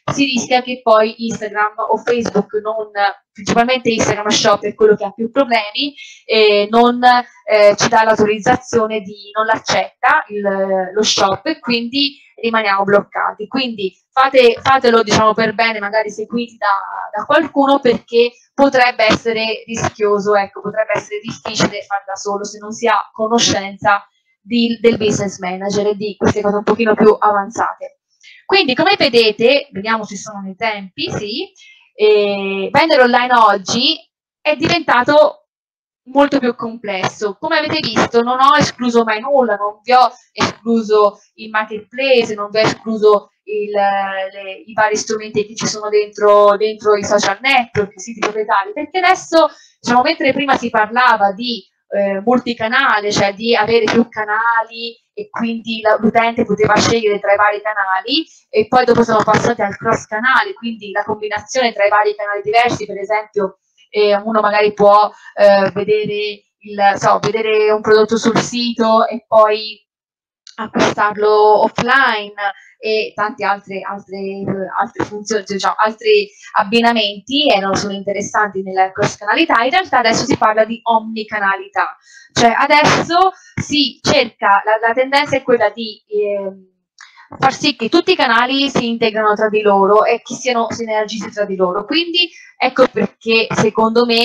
si rischia che poi Instagram o Facebook, non, principalmente Instagram Shop è quello che ha più problemi, eh, non eh, ci dà l'autorizzazione, di non l'accetta lo shop, e quindi rimaniamo bloccati. Quindi fate, fatelo, diciamo, per bene, magari seguiti da, da qualcuno, perché potrebbe essere rischioso, ecco, potrebbe essere difficile far da solo se non si ha conoscenza di, del business manager e di queste cose un pochino più avanzate. Quindi, come vedete, vediamo se sono nei tempi, sì, eh, vendere online oggi è diventato molto più complesso. Come avete visto, non ho escluso mai nulla, non vi ho escluso il marketplace, non vi ho escluso il, le, i vari strumenti che ci sono dentro, dentro i social network, i siti proprietari, perché adesso, diciamo, mentre prima si parlava di eh, multicanale, cioè di avere più canali e quindi l'utente poteva scegliere tra i vari canali, e poi dopo siamo passati al cross canale, quindi la combinazione tra i vari canali diversi, per esempio eh, uno magari può eh, vedere, il, so, vedere un prodotto sul sito e poi acquistarlo offline, e tanti altri, altre, altre funzioni, diciamo, altri abbinamenti erano, sono interessanti nella cross canalità. In realtà adesso si parla di omnicanalità, cioè adesso si cerca, la, la tendenza è quella di eh, far sì che tutti i canali si integrano tra di loro e che siano sinergici tra di loro. Quindi ecco perché secondo me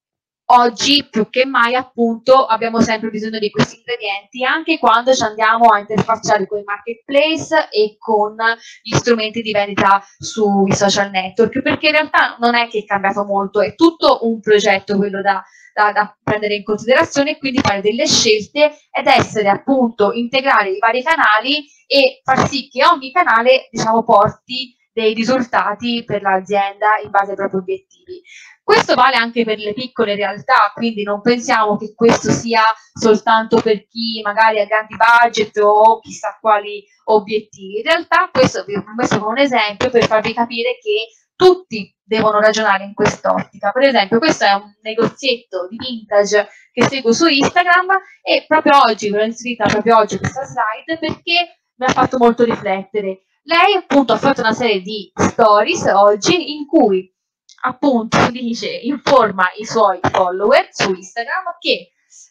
oggi più che mai, appunto, abbiamo sempre bisogno di questi ingredienti, anche quando ci andiamo a interfacciare con i marketplace e con gli strumenti di vendita sui social network, perché in realtà non è che è cambiato molto, è tutto un progetto quello da, da, da prendere in considerazione, e quindi fare delle scelte ed essere, appunto, integrare i vari canali e far sì che ogni canale, diciamo, porti dei risultati per l'azienda in base ai propri obiettivi. Questo vale anche per le piccole realtà, quindi non pensiamo che questo sia soltanto per chi magari ha grandi budget o chissà quali obiettivi. In realtà questo vi ho messo come un esempio per farvi capire che tutti devono ragionare in quest'ottica. Per esempio, questo è un negozietto di vintage che seguo su Instagram, e proprio oggi, ve l'ho inserita proprio oggi questa slide perché mi ha fatto molto riflettere. Lei appunto ha fatto una serie di stories oggi in cui appunto dice, informa i suoi follower su Instagram che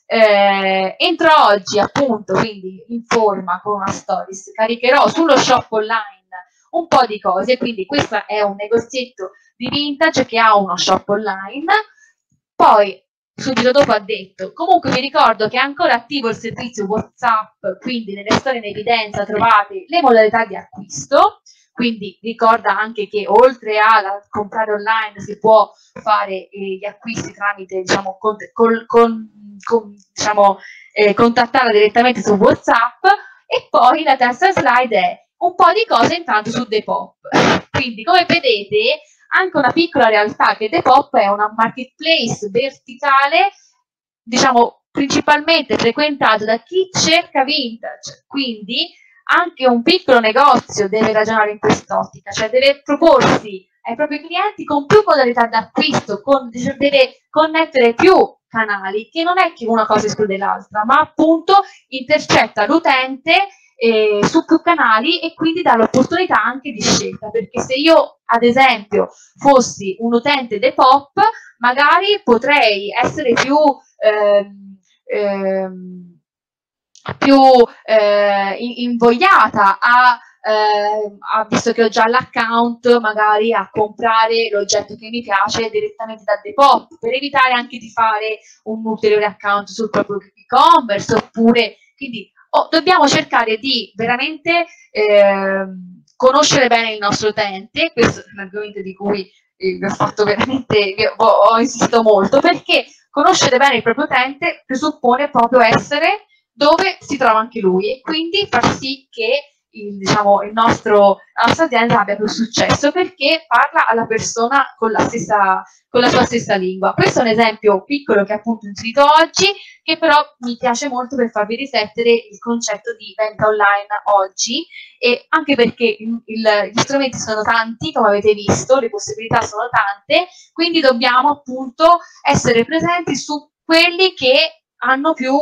eh, entro oggi, appunto, quindi informa con una stories, caricherò sullo shop online un po' di cose. Quindi questo è un negozietto di vintage che ha uno shop online. Poi subito dopo ha detto: comunque vi ricordo che è ancora attivo il servizio WhatsApp, quindi nelle storie in evidenza trovate le modalità di acquisto. Quindi ricorda anche che oltre a comprare online si può fare eh, gli acquisti tramite, diciamo, con, con, con, con, diciamo eh, contattarla direttamente su WhatsApp. E poi la terza slide è un po' di cose intanto su Depop. Quindi, come vedete, anche una piccola realtà, che Depop è una marketplace verticale, diciamo principalmente frequentato da chi cerca vintage. Quindi anche un piccolo negozio deve ragionare in quest'ottica, cioè deve proporsi ai propri clienti con più modalità d'acquisto, con, deve connettere più canali, che non è che una cosa esclude l'altra, ma appunto intercetta l'utente eh, su più canali, e quindi dà l'opportunità anche di scelta. Perché se io, ad esempio, fossi un utente Depop, magari potrei essere più ehm, ehm, più eh, invogliata a, eh, a, visto che ho già l'account, magari a comprare l'oggetto che mi piace direttamente da Depop, per evitare anche di fare un ulteriore account sul proprio e-commerce. Oppure, quindi oh, dobbiamo cercare di veramente eh, conoscere bene il nostro utente. Questo è un argomento di cui eh, vi ho fatto veramente, ho, ho insistito molto, perché conoscere bene il proprio utente presuppone proprio essere dove si trova anche lui, e quindi far sì che il, diciamo, il nostro, la nostra azienda abbia più successo, perché parla alla persona con la, stessa, con la sua stessa lingua. Questo è un esempio piccolo che appunto ho inserito oggi, che però mi piace molto per farvi riflettere il concetto di vendita online oggi, e anche perché il, il, gli strumenti sono tanti, come avete visto, le possibilità sono tante, quindi dobbiamo appunto essere presenti su quelli che hanno più,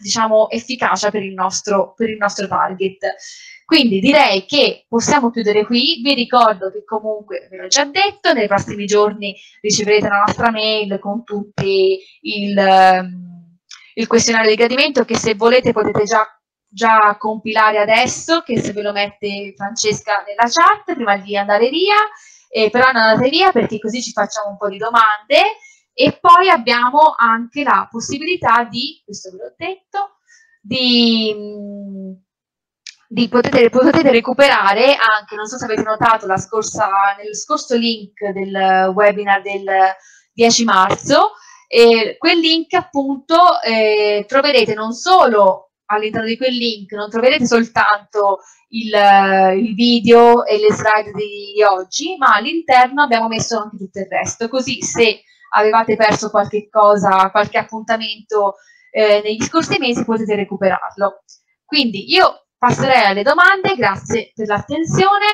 diciamo, efficacia per il nostro, per il nostro target. Quindi direi che possiamo chiudere qui. Vi ricordo che comunque, ve l'ho già detto, nei prossimi giorni riceverete la nostra mail con tutti il, il questionario di gradimento, che se volete potete già, già compilare adesso, che se ve lo mette Francesca nella chat prima di andare via, eh, però non andate via perché così ci facciamo un po' di domande. E poi abbiamo anche la possibilità di, questo ve l'ho detto, di... Di potete, potete recuperare anche, non so se avete notato la scorsa, nel scorso link del webinar del dieci marzo, eh, quel link appunto eh, troverete non solo all'interno di quel link, non troverete soltanto il, il video e le slide di oggi, ma all'interno abbiamo messo anche tutto il resto, così se avevate perso qualche cosa, qualche appuntamento eh, negli scorsi mesi potete recuperarlo. Quindi io passerei alle domande, grazie per l'attenzione.